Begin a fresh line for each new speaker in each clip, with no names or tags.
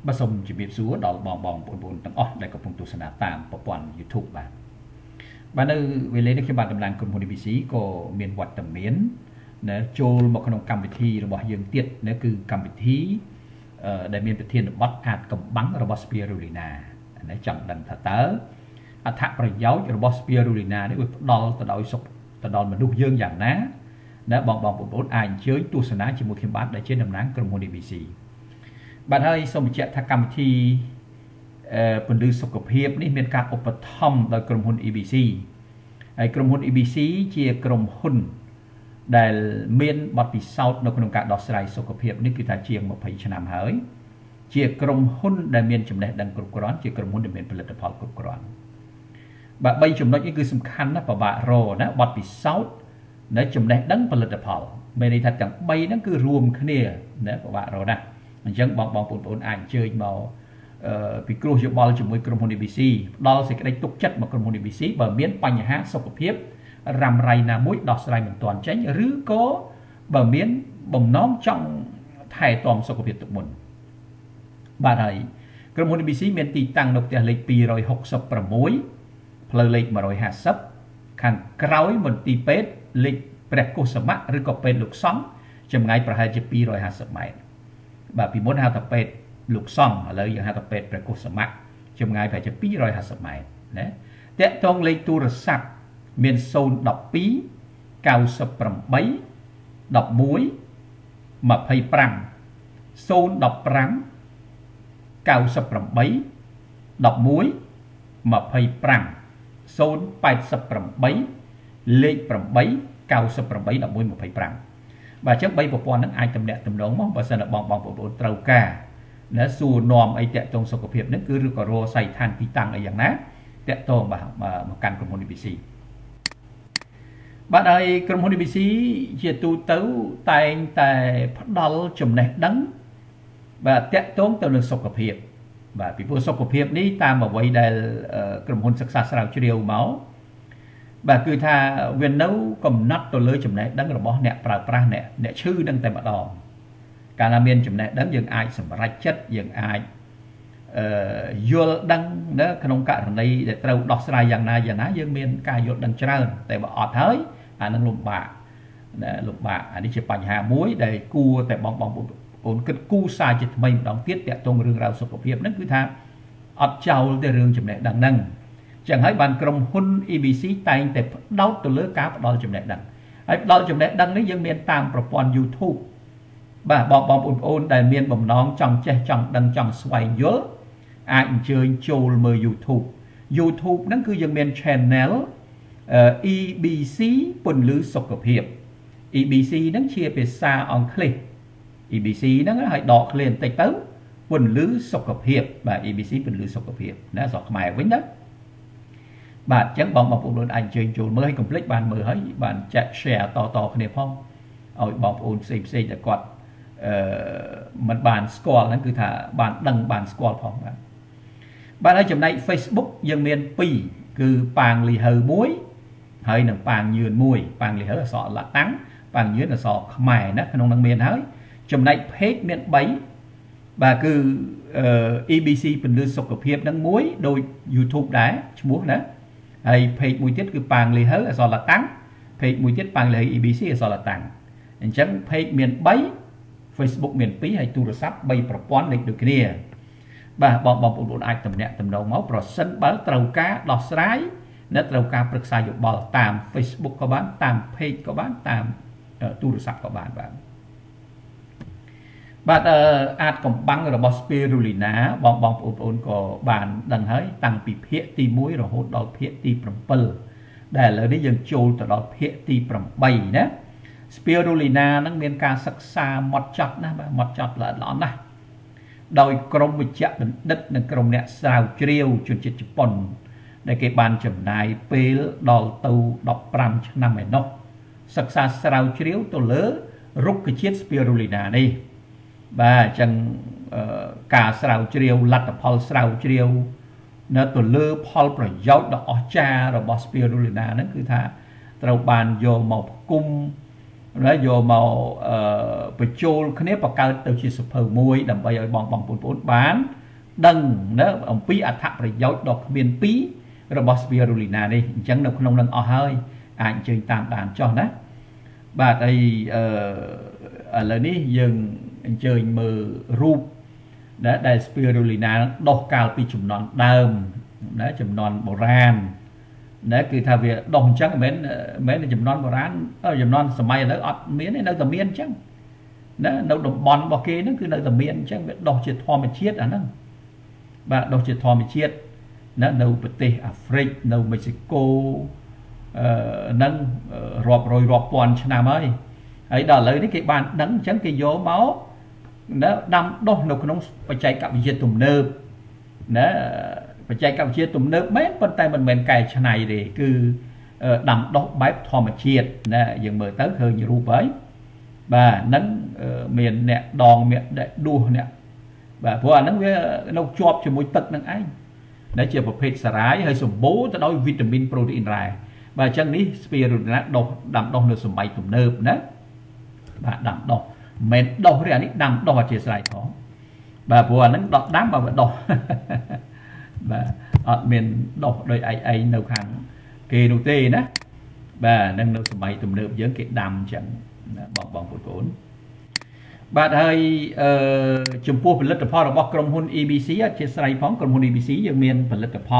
bà xong chỉ biết xuống đó bong bong bốn tầng ớt đây có phong tu sanh tạm bộ phận YouTube bạn bạn ơi về lấy cái bạn tầm làng cùng một BBC có miền quạt tầm miến nè trôi một cái nông cam vị thi rồi bỏ dương tiết nè cứ cam vị thi đại miền Việt Thiên bắt hạt cầm bắn robot spirulina nè chọn đằng thật tớ thạcประโยชน์របស់ spirulina នេះវាផ្ដល់ទៅដោយសុខទៅដល់មនុស្សយើងយ៉ាងណាដែលបងប្អូនអាចអញ្ជើញទស្សនាជាមួយខ្ញុំបាទដែលជាតំណាងក្រុមហ៊ុន ABC បាទហើយសូមបញ្ជាក់ថាកម្មវិធីពន្លឺសុខភាពនេះមានការឧបត្ថម្ភដោយក្រុមហ៊ុន ABC ហើយក្រុមហ៊ុន ABC ជាក្រុមហ៊ុនដែលមានបទពិសោធន៍នៅក្នុងការដោះស្រាយសុខភាពនេះគឺថាជាង20ឆ្នាំហើយជាក្រុមហ៊ុនដែលមានចំណេះដឹងគ្រប់គ្រាន់ជាក្រុមហ៊ុនដែលមានផលិតផលគ្រប់គ្រាន់បាទ3ចំណុចនេះគឺសំខាន់ណាស់ពិបាករណាបទពិសោធន៍នៅចំណេះដឹងផលិតផលមានន័យថាទាំង3ហ្នឹងគឺរួមគ្នាណាពិបាករណាស់អញ្ចឹងបងប្អូនអាចអញ្ជើញមកពិគ្រោះយោបល់ជាមួយក្រុមហ៊ុន ABC ផ្ដល់សេចក្តីទុកចិត្តមកក្រុមហ៊ុន ABC បើមានបញ្ហាសុខភាពរ៉ាំរ៉ៃណាមួយដោះស្រាយមិនទាន់ចេញឬក៏បើមានបំណងចង់ថែទាំសុខភាពទុកមុនបាទហើយក្រុមហ៊ុន ABC មានទីតាំងនៅផ្ទះលេខ266ផ្លូវលេខ150ខាងក្រោយមន្ទីរពេទ្យលេខព្រះកុសមៈឬក៏ពេទ្យលោកសង្ឃចម្ងាយប្រហែលជា250ម៉ែត្របាទពីមុនហៅថាពេទ្យលោកសង្ឃឥឡូវយើងហៅថាពេទ្យព្រះកុសមៈចម្ងាយប្រហែលជា250ម៉ែត្រណាតាក់ទងលេខទូរស័ព្ទមាន012 98 11 25 015 98 11 25 088 លេខ8 98 11 25បាទអញ្ចឹង3ប្រព័ន្ធហ្នឹងអាចតំណាក់តំណងមកបើសិនតែបងប្អូនត្រូវការណាសួរនាំអីតាក់ទងសុខភាពហ្នឹងគឺឬក៏រកស័យដ្ឋានទីតាំងអីយ៉ាងណាតាក់ទងមកកាន់ក្រុមហ៊ុន ABC បាទហើយក្រុមហ៊ុន ABC ជាទូទៅតែងតែផ្ដល់ចំណេះដឹងបាទតាក់ទងទៅនឹងសុខភាពបាទពីព្រោះសុខភាពនេះតាមអ្វីដែលក្រុមហ៊ុនសិក្សាស្រាវជ្រាវមកបាទគឺថាវានៅកំណត់ទៅលើចំណេះដឹងរបស់អ្នកប្រើប្រាស់អ្នកឈឺនឹងតែម្ដងកាលណាមានចំណេះដឹងយើងអាចសម្រេចចិត្តយើងអាចយល់ដឹងនៅក្នុងករណីដែលត្រូវដោះស្រាយយ៉ាងណាយើងមានការយល់ដឹងច្រើនតែបើអត់ហើយអានឹងលំបាកអានេះជាបញ្ហាមួយដែលគួរតែបងប្អូនគិតគូរសារជាថ្មីម្ដងទៀតតាក់ទងរឿងរ៉ាវសុខភាពហ្នឹងគឺថាអត់ចោលទេរឿងចំណេះដឹងហ្នឹងចឹងហើយបានក្រុមហ៊ុន ABC តែងតែផ្ដោតទៅលើការផ្ដល់ចំណេះដឹងហើយផ្ដល់ចំណេះដឹងនេះយើងមានតាមប្រព័ន្ធ YouTube បាទបងប្អូនដែលមានបំណងចង់ចេះចង់ដឹងចង់ស្វែងយល់អាចអញ្ជើញចូលមើល YouTube ហ្នឹងគឺយើងមាន channel EBC ពន្លឺសុខភាព EBC ហ្នឹងជាភាសាអង់គ្លេស EBC ហ្នឹងឲ្យដកឃ្លាបន្តិចទៅពន្លឺសុខភាពបាទ EBC ពន្លឺសុខភាពណាស្រុកខ្មែរវិញណាបាទអញ្ចឹងបងប្អូនអាចអញ្ជើញចូលមើលឲ្យកុំភ្លេចបានមើលហើយបានចែក share តគ្នាផងឲ្យបងប្អូនផ្សេងដែលគាត់មិនបានស្គាល់ហ្នឹងគឺថាបានដឹងបានស្គាល់ផងបាទហើយចំណែក Facebook យើងមាន2គឺប៉ាងលីហើ1ហើយនិងប៉ាងញឿន1ប៉ាងលីហើអក្សរឡាតាំងប៉ាងញឿនអក្សរខ្មែរណាក្នុងនឹងមានហើយចំណែក page មាន3បាទគឺ EBC ពន្លឺសុខភាពនឹងមួយដូច YouTube ដែរឈ្មោះណាហើយ page មួយទៀតគឺប៉ាងលីហើអក្សរឡាតាំង page មួយទៀតប៉ាងលីហើ EBC អក្សរឡាតាំងអញ្ចឹង page មាន3 Facebook មាន2ហើយទូរស័ព្ទ3ប្រព័ន្ធលេខដូចគ្នាបាទបងប្អូនអាចតំណាក់តំណងមកប្រសិនបើត្រូវការដោះស្រាយនៅត្រូវការប្រឹក្សាយោបល់តាម Facebook ក៏បានតាម page ក៏បានតាមទូរស័ព្ទក៏បានបាទអាចកំបាំងរបស់ spirulina បងប្អូនក៏បានដឹងហើយតាំងពីភាគទី1រហូតដល់ភាគទី7ដែលឥឡូវនេះយើងចូលទៅដល់ភាគទី8ណា spirulina ហ្នឹងមានការសិក្សាម៉ត់ចត់ណាបាទម៉ត់ចត់ល្អណាស់ដោយក្រុមវិជ្ជបណ្ឌិតនិងក្រុមអ្នកស្រាវជ្រាវជនជាតិជប៉ុនដែលគេបានចំណាយពេលដល់ទៅ15ឆ្នាំឯណោះសិក្សាស្រាវជ្រាវទៅលើរុក្ខជាតិ spirulina នេះបាទអញ្ចឹងការស្រាវជ្រាវលទ្ធផលស្រាវជ្រាវនៅទៅលើផលប្រយោជន៍ដ៏អស្ចារ្យរបស់ spirulina ហ្នឹងគឺថាត្រូវបានយកមកផ្គុំ rồi vô màu bịch chôn cái nếp vào cao từ chỉ sụp hờ môi đầm bay ở bong bong bốn bán đằng đó ông pi ạt tháp rồi giáo đọc miền pi rồi boss spirulina đi chẳng được không lần hơi anh chơi tạm đàn cho nó bà đây ở lời ní dừng chơi mờ rup đã đại spirulina đọc cao pi chùm non đơm đã chùm non bồ ran để cứ thay vì đồng chắc mấy là chùm non bồ ran chùm non sầm mai nó ọt miến này nó tầm miến chắc nó đâu đồng bòn bò kia nó cứ nơi tầm miến chắc đọc chết thò mà chết à nó bà đọc chết thò mà chết nó đâu bờ tây Africa đâu Mexico nâng rọp rồi rọp toàn Nam ơi ấy đó lấy cái bàn đắng trắng cái gió máu nó đâm đốt nó không phải chạy cặp với tùm nơ nó phải chạy cặp với tùm nơ mấy con tay mình cài cho này để cứ đâm đốt bếp thò mà chết nè dừng mở tới hơi như rùa ấy bà nắng miền nè đòn miệng để đua nè bà vừa nắng với nó chọp cho môi tật nắng anh để chưa một phết sải hơi sủng bố cho đôi vitamin protein rải và chân ní spirulina đọc đầm đong được sủng bay tụm nơ đó bà đầm đong men đong cái này đầm đong và chia sẻ khó bà vừa nắng đọc đám bà vẫn đọc bà ở miền đọc đôi ai nấu hàng kê nô tê đó bà nâng nấu sủng bay tụm nơ với cái đầm chẳng bong bong cột cồn bà ơi chủng phuผลิตภัณฑ์របស់ក្រុមហ៊ុន EBC ជាស្រ័យផងក្រុមហ៊ុន EBC យើងមានផលិតផល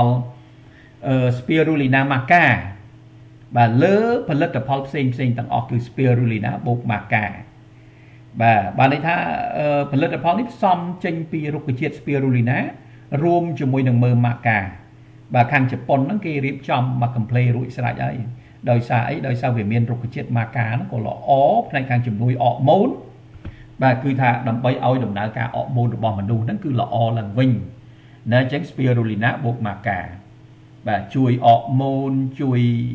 spirulina maca បាទលើផលិតផលផ្សេងទាំងអស់គឺ spirulina បូក maca បាទន័យថាផលិតផលនេះផ្សំចេញពីរុក្ខជាតិ spirulina រួមជាមួយនឹងមើម maca បាទខាងជប៉ុនហ្នឹងគេរៀបចំមក complete រួចស្រេចហើយដោយសារអីដោយសារវាមានរុក្ខជាតិ maca ហ្នឹងក៏ល្អផ្នែកខាងជំនួយអរម៉ូនbà cứ thà đầm bay oi đầm nở cả ọt môn được bom mình đu nó cứ là o lần vinh nên tránh spirulina bột mà cả bà chui ọt môn chui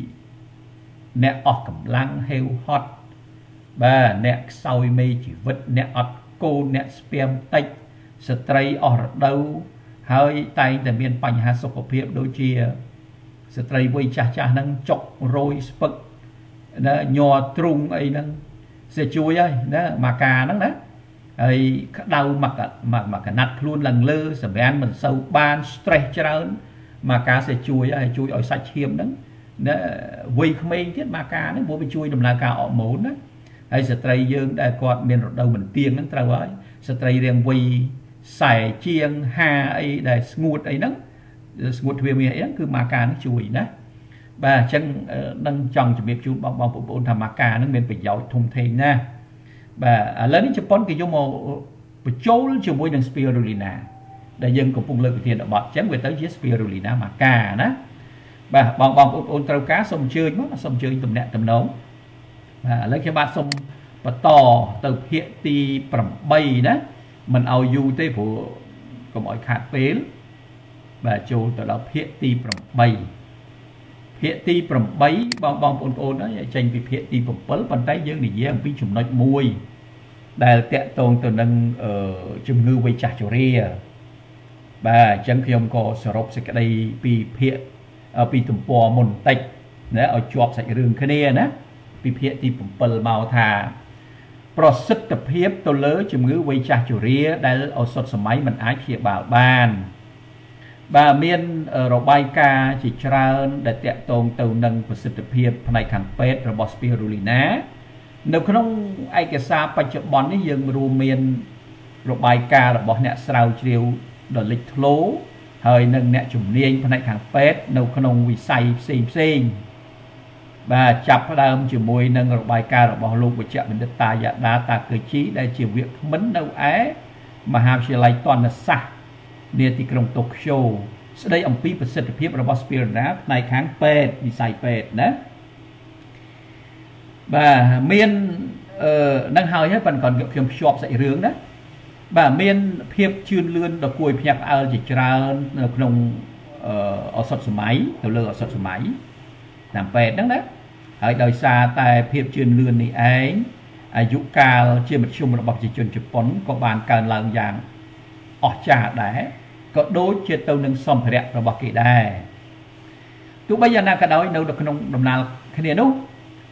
nẹt ọt cầm lăng heo hot bà nẹt soi mê chỉ vật nẹt ọt cô nẹt sperm tách stray ọt đâu hơi tayแต่មានបញ្ហាសុខភាពដូចជាស្ត្រីវ័យចាស់ៗហ្នឹងចុករយស្ពឹកណាញ័រទ្រុងអីហ្នឹងsẽ chui ơi đó mà cà nó đấy ấy đau mà cả nát luôn lần lơ sầm ben mình sâu ban stress cho lớn mà cá sẽ chui ở sạch hiểm đó vì không ai thiết mà cá nó bố bị chui đầm là cá ọ mốn đó hay stray dương đại quạt miền đâu mình tiên nó trâu ấy stray riêng vì xài chiêng ha ấy để ngụt ấy đó ngụt về miền ấy cứ mà cá nó chui đó bà chân đang chọn chuẩn bị chú bong bong bộ tham maca nó bên phải giỏi thùng thề nha bà lớn đến Japan cái giống một chỗ cho môi đường spirulina đại dân của vùng lợi tiền đã bọt chém về tới với spirulina maca đó bà bong bong ôn trâu cá xong chơi mất xong chơi tầm nẹt tầm nấu bà lấy cái bát xong và to từ hiện ti bẩm bay đó mình ao du tới của mọi khát phế bà châu từ đó hiện ti bẩm bay hiện ti bẩm bấy bong ôn đó tranh bị hiện ti bẩm bấy bàn tay dương thì dễ bị chủng nói mùi đại tẹt tông từ nâng chủng ngư với chả chỗ ria bà chẳng khi ông có sở rộp sẽ cái đây bị hiện bị tụm bò mồn tạch để ở chọp sạch rừng cái này nè bị hiện ti bẩm bấy màu thà process tập hiệp tôi lớn chủng ngư với chả chỗ ria đại ở sốt sớm máy mình ái khi bảo bàn bà miền ở bài ca chỉ ra để tẹt tông từ nâng và sự tập hiệp này càng pet rồi spirulina nếu không ai cái xa bạch chợ bón ấy dừng rùa miền rồi bài ca là bỏ nẹt sào chiều đợt lịch lố hơi nâng nẹt chủng niên này càng pet nếu không vì say xem bà chập đam chiều môi nâng rồi bài ca rồi bỏ luôn của chợ mình đất ta dạ đá ta cử chí đây chiều việc mấn đâu á mà ham chỉ lấy toàn là sạchเนี่ยที่กรงตกโชว์แสดงองค์ปีประสิทธิภาพระบบสปิริตนะในครั้งเป็ดมีใส่เป็ดนะบ่าเมียนนั่งหายให้ปันก่อนเกี่ยวกับชอบใส่เรื่องนะบ่าเมียนเพียบชื่นเลื่อนดอกกุยเพียบเอาจิตราขนมเอาสดสมัยตัวเลือกสดสมัยนำเป็ดนั่งนะให้โดยซาแต่เพียบชื่นเลื่อนนี่เองอายุกาลเชื่อมชุ่มระบบจิตจนจุดปนก็บานการลางอย่างออกจากได้ก็โดยเจตตัวหนึ่งสมเพลระบอกกี่ได้ตัวใบยานาก็ได้เราดอกขนมดำนาขณีนู้ก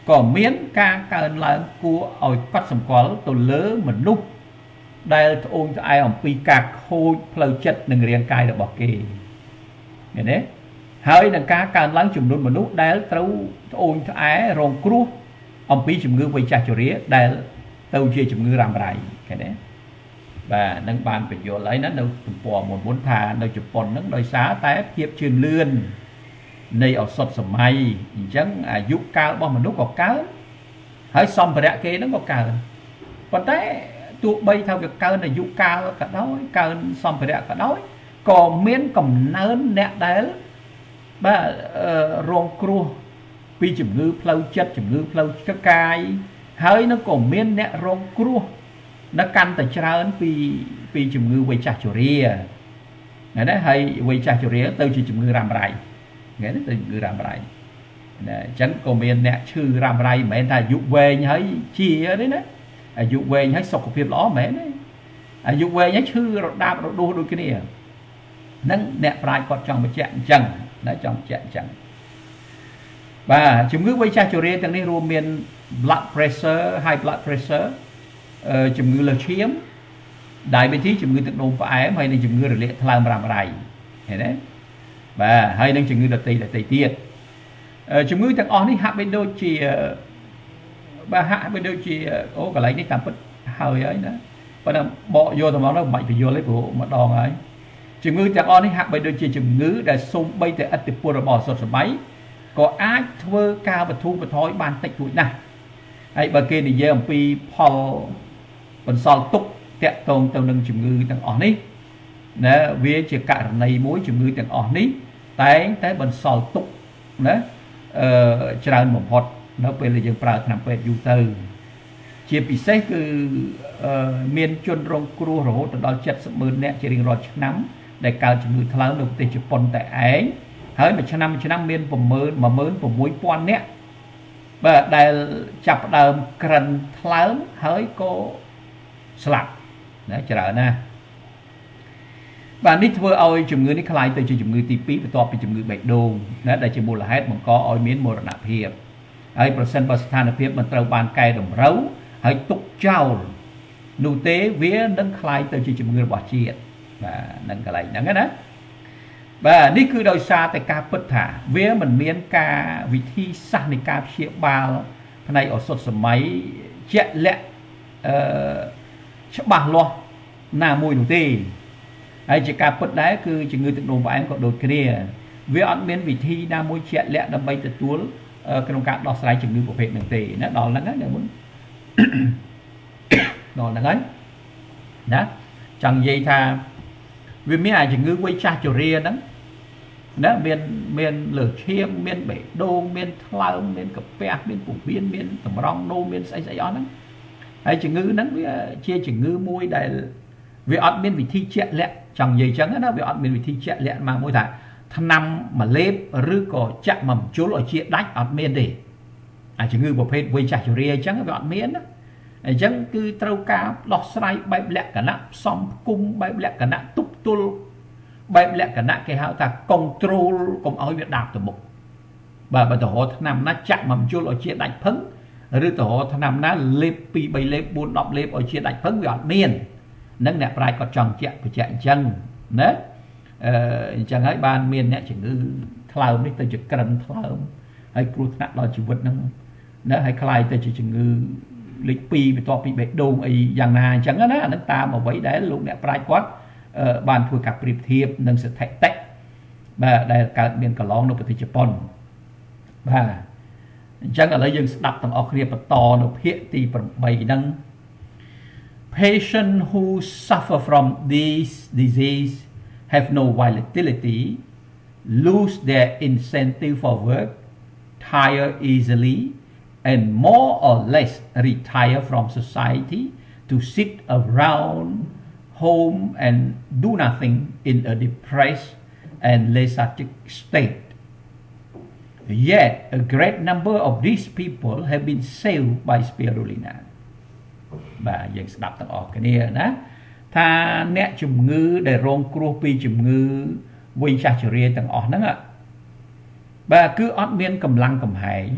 có miễn ca cơnឡើងគួរឲ្យកត់សម្គាល់ទៅលើមនុស្សដែលត្អូញត្អែអំពីការខូចផ្លូវចិត្តនិងរាងកាយរបស់គេឃើញទេហើយនឹងការកើនឡើងចំនួនមនុស្សដែលត្រូវត្អូញត្អែរងគ្រោះអំពីជំងឺវ័យចាស់ជរាដែលទៅជាជំងឺរ៉ាំរ៉ៃឃើញទេបាទនឹងបានបញ្យល់ហើយណានៅទំព័រមុនថានៅជប៉ុនហ្នឹងដោយសារតែភាពជឿនលឿននៃឱសថសម័យអញ្ចឹងអាយុកាលរបស់មនុស្សក៏កើនហើយសម្ភារៈគេហ្នឹងក៏កើនប៉ុន្តែទោះបីថាវាកើនអាយុកាលក៏ដោយកើនសម្ភារៈក៏ដោយក៏មានកំណើនអ្នកដែលបាទរងគ្រោះពីជំងឺផ្លូវចិត្តជំងឺផ្លូវកាយហើយនឹងក៏មានអ្នករងគ្រោះនៅកាន់តែច្រើនពីជំងឺវ័យចាស់ជរាណាហើយវ័យចាស់ជរាទៅជាជំងឺរ៉ាំរ៉ៃថ្ងៃនេះទៅជំងឺរ៉ាំរ៉ៃណាអញ្ចឹងក៏មានអ្នកឈឺរ៉ាំរ៉ៃមិនមែនថាអាយុវែងហើយជាទេណាអាយុវែងហើយសុខភាពល្អមិនមែនទេអាយុវែងហើយឈឺរដាបរដួសដូចគ្នាហ្នឹងអ្នកប្រាជ្ញគាត់ចង់បញ្ជាក់អញ្ចឹងណាចង់បញ្ជាក់អញ្ចឹងបាទជំងឺវ័យចាស់ជរាទាំងនេះរួមមាន blood pressure high blood pressure ជំងឺលើសឈាម diabetes ជំងឺទឹកនោមផ្អែមហើយនិងជំងឺរលាកថ្លើមរ៉ាំរ៉ៃឃើញទេបាទហើយនឹងជំងឺដទៃទៀតជំងឺទាំងអស់នេះហាក់បីដូចជាបាទហាក់បីដូចជាអូកន្លែងនេះតាមពិតហើយណាប៉ុន្តែបកយកទៅមកនោះមិនបាច់បញ្យល់ទេព្រោះម្ដងហើយជំងឺទាំងអស់នេះហាក់បីដូចជាជំងឺដែលសូម្បីតែឥទ្ធិពលរបស់ឱសថសម័យក៏អាចធ្វើការបន្ធូរបន្ថយបានតិចតួចណាស់ហើយបើគេនិយាយអំពីផលបន្សល់ទុកតាក់ទងទៅនឹងជំងឺទាំងអស់នេះណាវាជាករណីមួយជំងឺទាំងអស់នេះតែងតែបន្សល់ទុកណាច្រើនបំផុតនៅពេលដែលយើងប្រើថ្នាំពេទ្យយូរទៅជាពិសេសគឺមានជនរងគ្រោះរហូតដល់70,000 នាក់ជារៀងរាល់ឆ្នាំដែលកើតជំងឺថ្លើមនៅប្រទេសជប៉ុនតែឯងហើយមួយឆ្នាំមាន16,000 នាក់បាទដែលចាប់ផ្ដើមក្រិនថ្លើមហើយក៏ស្លាប់ណាច្រើនណាស់បាទនេះធ្វើឲ្យជំងឺនេះคล้ายទៅជាជំងឺទី2បន្ទាប់ពីជំងឺបេះដូងណាដែលជាមូលហេតុបង្កឲ្យមានមរណភាពហើយប្រសិនបើស្ថានភាពមិនត្រូវបានកែតម្រូវហើយទុកចោលនោះទេវានឹងคล้ายទៅជាជំងឺរបស់ជាតិបាទនឹងកន្លែងហ្នឹងណាបាទនេះគឺដោយសារតែការពិតថាវាមិនមានការវិធីសាស្ត្រនៃការព្យាបាលផ្នែកឱសថសម័យជាក់លាក់ច្បាស់លាស់ណាមួយនោះទេហើយជាការពិតដែរគឺជំងឺទឹកនោមផ្អែមក៏ដូចគ្នាវាអត់មានវិធីណាមួយជាក់លាក់ដើម្បីទទួលក្នុងការដោះស្រាយជំងឺប្រភេទហ្នឹងទេណាដល់ហ្នឹងណាមុនដល់ហ្នឹងហើយណាចង់និយាយថាវាមានអាជំងឺវ័យចាស់ជរាហ្នឹងណាមានលើឈាមមានបេះដូងមានថ្លើមមានកាពះមានពោះវៀនមានតម្រង់នោមមានស្អីអស់ហ្នឹងហើយជំងឺហ្នឹងវាជាជំងឺមួយដែលវាអត់មានវិធីជាក់លាក់ចង់និយាយចឹងណាវាអត់មានវិធីជាក់លាក់មកមួយថាថ្នាំមកលេបឬក៏ចាក់មកបញ្ជុលឲ្យជាដាច់អត់មានទេអាជំងឺប្រភេទវ័យចាស់ជរាអញ្ចឹងវាអត់មានណាអញ្ចឹងគឺត្រូវការដោះស្រាយបែបលក្ខណៈផ្សំផ្គុំបែបលក្ខណៈទប់ទល់បែបលក្ខណៈគេហៅថា control កុំឲ្យវាដាប់ទៅមុខបាទបើទៅរកថ្នាំណាចាក់មកបញ្ជុលឲ្យជាដាច់ផឹងឬទៅរកថ្នាំណាលេប2 3លេប4 10លេបឲ្យជាដាច់ផឹងវាអត់មាននឹងអ្នកប្រាជ្ញគាត់ចង់បញ្ជាក់អញ្ចឹងណាអញ្ចឹងហើយបានមានអ្នកជំងឺថ្លើមនេះទៅជាក្រិនថ្លើមហើយគ្រោះថ្នាក់ដល់ជីវិតហ្នឹងណាហើយคล้ายទៅជាជំងឺលេខ2បន្ទាប់ពីបេះដូងអីយ៉ាងណាអញ្ចឹងណាអានឹងតាមអ្វីដែលលោកអ្នកប្រាជ្ញគាត់បានធ្វើការប្រៀបធៀបនឹងស្ថិតិបាទដែលកើតមានកន្លងនៅប្រទេសជប៉ុនបាទអញ្ចឹងឥឡូវយើងស្ដាប់ទាំងអស់គ្នាបន្តនៅភាគទី8ហ្នឹងPatients who suffer from this disease have no vitality, lose their incentive for work, tire easily, and more or less retire from society to sit around home and do nothing in a depressed and lethargic state. Yet, a great number of these people have been saved by spirulina. បាទយើងស្ដាប់ទាំងអស់គ្នាណាថាអ្នកជំងឺដែលរងគ្រោះពីជំងឺវ័យចាស់ជរាទាំងអស់ហ្នឹងបាទគឺអត់មានកម្លាំងកំហែង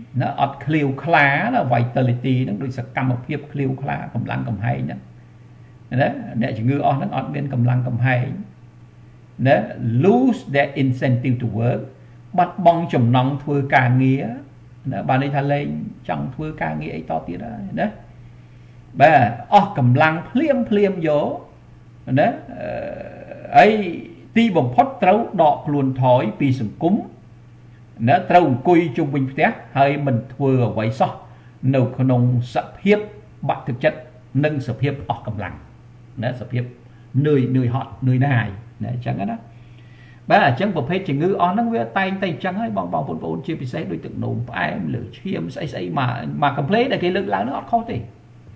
nó ọt clear khá là vitality nó đối sạc cầm một hiệp clear khá cầm lăng cầm hay nhá đấy để chỉ ngư nó ọt bên cầm lăng cầm hay đấy lose their incentive to work bắt bong chồng nóng thưa ca nghĩa bà này thà lên trong thưa ca nghĩa ấy to tiết đấy bà cầm lăng phliêm vô đấy ấy ti bồng phốt trâu đọ luôn thói vì sừng cúng nó trâu cùi chung bình té hay mình vừa vậy so nấu nông sập hiếp bạn thực chất nâng sập hiếp cầm lăng nó sập hiếp nơi họ nơi này để chẳng đó bà chẳng bộ phép chỉ ngư nó tay chẳng hay bong bốn chia sẽ đối tượng nổ em lửa chiêm xây mà complete để cái lực lá nó khó thì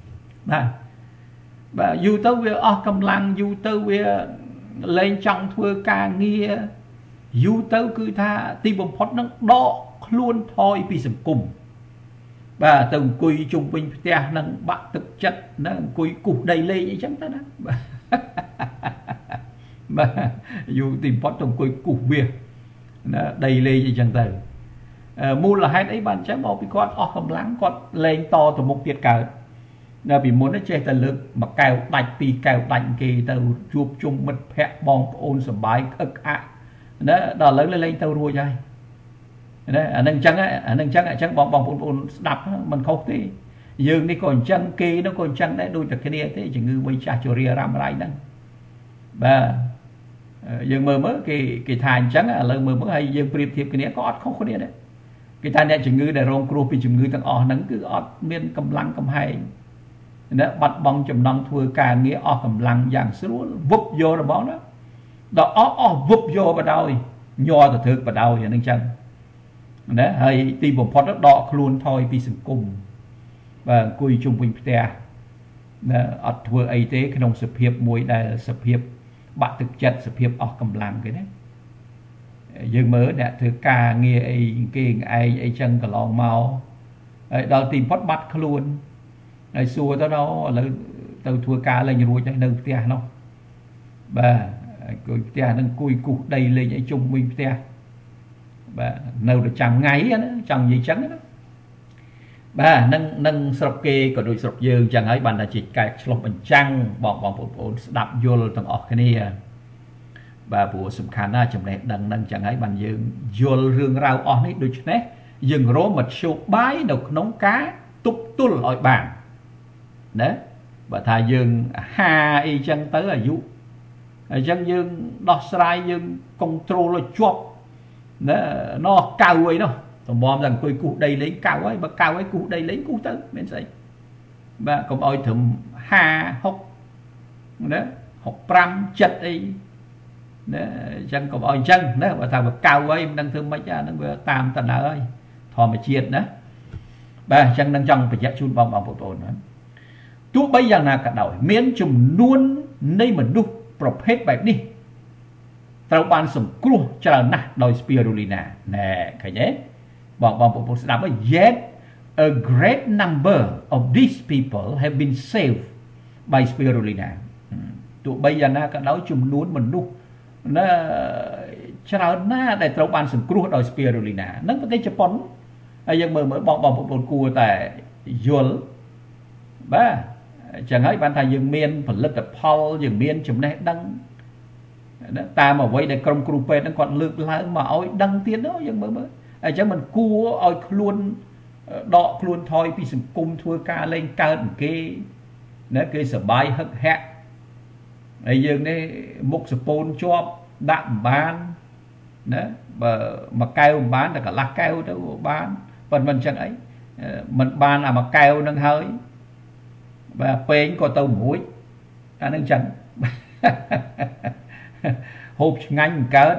bà dù tớ về cầm lăng dù tớ về lên trong thưa ca nghĩa dù tớ cứ tha ti bồng phốt nó đọ luôn thôi vì sừng cùng bà từng cùi chung bình té nâng bạn thực chất nó cùi cục đầy lê như chẳng đó mà dù tìm phốt trong cùi cục bia nó đầy lê như chẳng từ mua là hai đấy bạn chắc bảo bị con cầm lăng con lên to từ một tiết cả nó bị muốn nó chơi tần lực mà cào đạch vì cào đạnh kỳ tàu chụp chung mật phẹt bong ôn sầm bái ức ạ đó lớn lên tàu ruồi chơi đấy anh chẳng bong ôn đập mình không tí dường đi còn chân kỳ nó còn chân đấy đôi cái kia thế chỉ ngư bây cha cho ria ram lại đó và dường mơ mới cái thành chẳng là lần mơ mới hay dường priệp thiệp cái này có không có đấy cái thành này chỉ ngư để rong cua vì chỉ ngư thằng nắng cứ miên cầm lăng cầm hay đó bắt bong chùm nong thưa ca nghĩa cầm lăng dạng sữa vúp vô là bón đó vúp vô vào đâu nho từ thực vào đâu vậy nâng chân đó hay ti bồng phốt nó đọ luôn thôi vì sừng cùng và cùi chung bình té thưa ấy thế cái nông sập hiệp muối đây sập hiệp bạn thực chất sập hiệp cầm lăng cái đấy dương mới đã thưa ca nghĩa ấy cái ai chân cả lòng màu đó tìm phốt bắt luôn này xua đó là từ thua ca lên rồi chạy nâng tia nó bà tia nâng cùi cục đầy lên những chung mình tia bà nâu được chẳng ngày á chẳng gì trắng đó bà nâng sọc kê của đội sọc dương chẳng ấy bạn là chỉ cài sọc bình trăng bọn đạp vô tầng cái này bà bùa sụp khả na chấm này đằng nâng chẳng ấy bạn dương vô rương rau on ấy đôi chút nè dừng rô mật sụp bái độc nóng cá túc tul hỏi bàn đấy và thà dương hà y chân tới là dụ chân dương đo sai dương control là chọc nó cao ấy nó tụi bom rằng coi cụ đây lấy cao ấy mà cao ấy cụ đây lấy cụ tới bên sấy và còn oi thầm hà học đấy học pram chật ấy đấy chân còn oi chân đấy và thà cao ấy đang thương mấy cha nó vừa tam tận ơi thò mà chiết đấy ba chân đang trong phải dạy chun bom một ổn nữaทุกใบอย่างน่ากระดอยเมียนจุ่มนวลในเหมือนดูประเภทแบบนี้เราบานสมกลัวจะนะโดยสเปียรูลีนาแน่ใครเนี่ยบอกผมสดับว่า yet a great number of these people have been saved by spirulina ตัวใบอย่างน่ากระดอยจุ่มนวลเหมือนดูน่าจะน่าได้เราบานสมกลัวโดยสเปียรูลีนานั่นประเทศญี่ปุ่นยังเมื่อบอกผมกลัวแต่ยุลบ้าchẳng ấy bạn thầy dừng miên phần lực tập Paul dừng miên chùm này đăng ta mà vậy để công crupe nó còn lực lại mà ôi đăng tiến đó dừng mới chẳng mình cua ôi luôn đọ luôn thôi vì sự cung thua ca lên cao cái nó cái sở bài hất hẹn ấy dừng đây một sự pôn cho đạm bán đó mà keo bán là cả lá keo đó bán mình chẳng ấy mình bán là mà keo nâng hơi và bên có tàu muối anh đang chẳng hộp ngành cá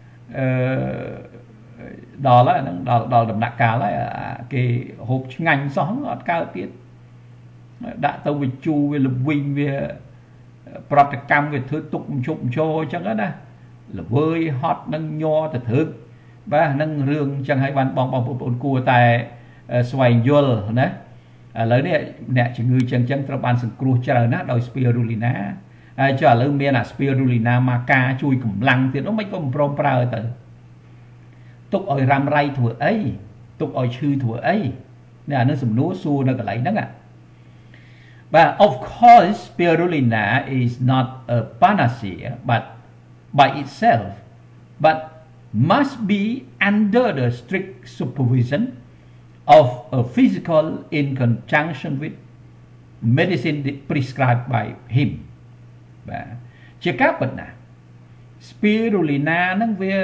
đó là đò đầm đặc cá là cái hộp ngành sống ở cao tiết đã tàu về chu về lập vinh về protecam về thứ tục chụp cho chẳng đó là vơi hot nâng nho từ thực và nâng rương chẳng hay bàn bong cua tại xoay vô đấy lấy này nè chỉ người chân tra ban sừng cua chờ nát đòi spirulina cho lấy miền là spirulina maca chui cẩm lăng thì nó mới có một prom từ tục ở ram ray thừa ấy tục ở chư thua ấy nè nó sầm núa xu nó cái lấy đó but of course spirulina is not a panacea but by itself but must be under the strict supervision of a physical in conjunction with medicine prescribed by him បាទជាការពិតណាស់ spirulina ហ្នឹងវា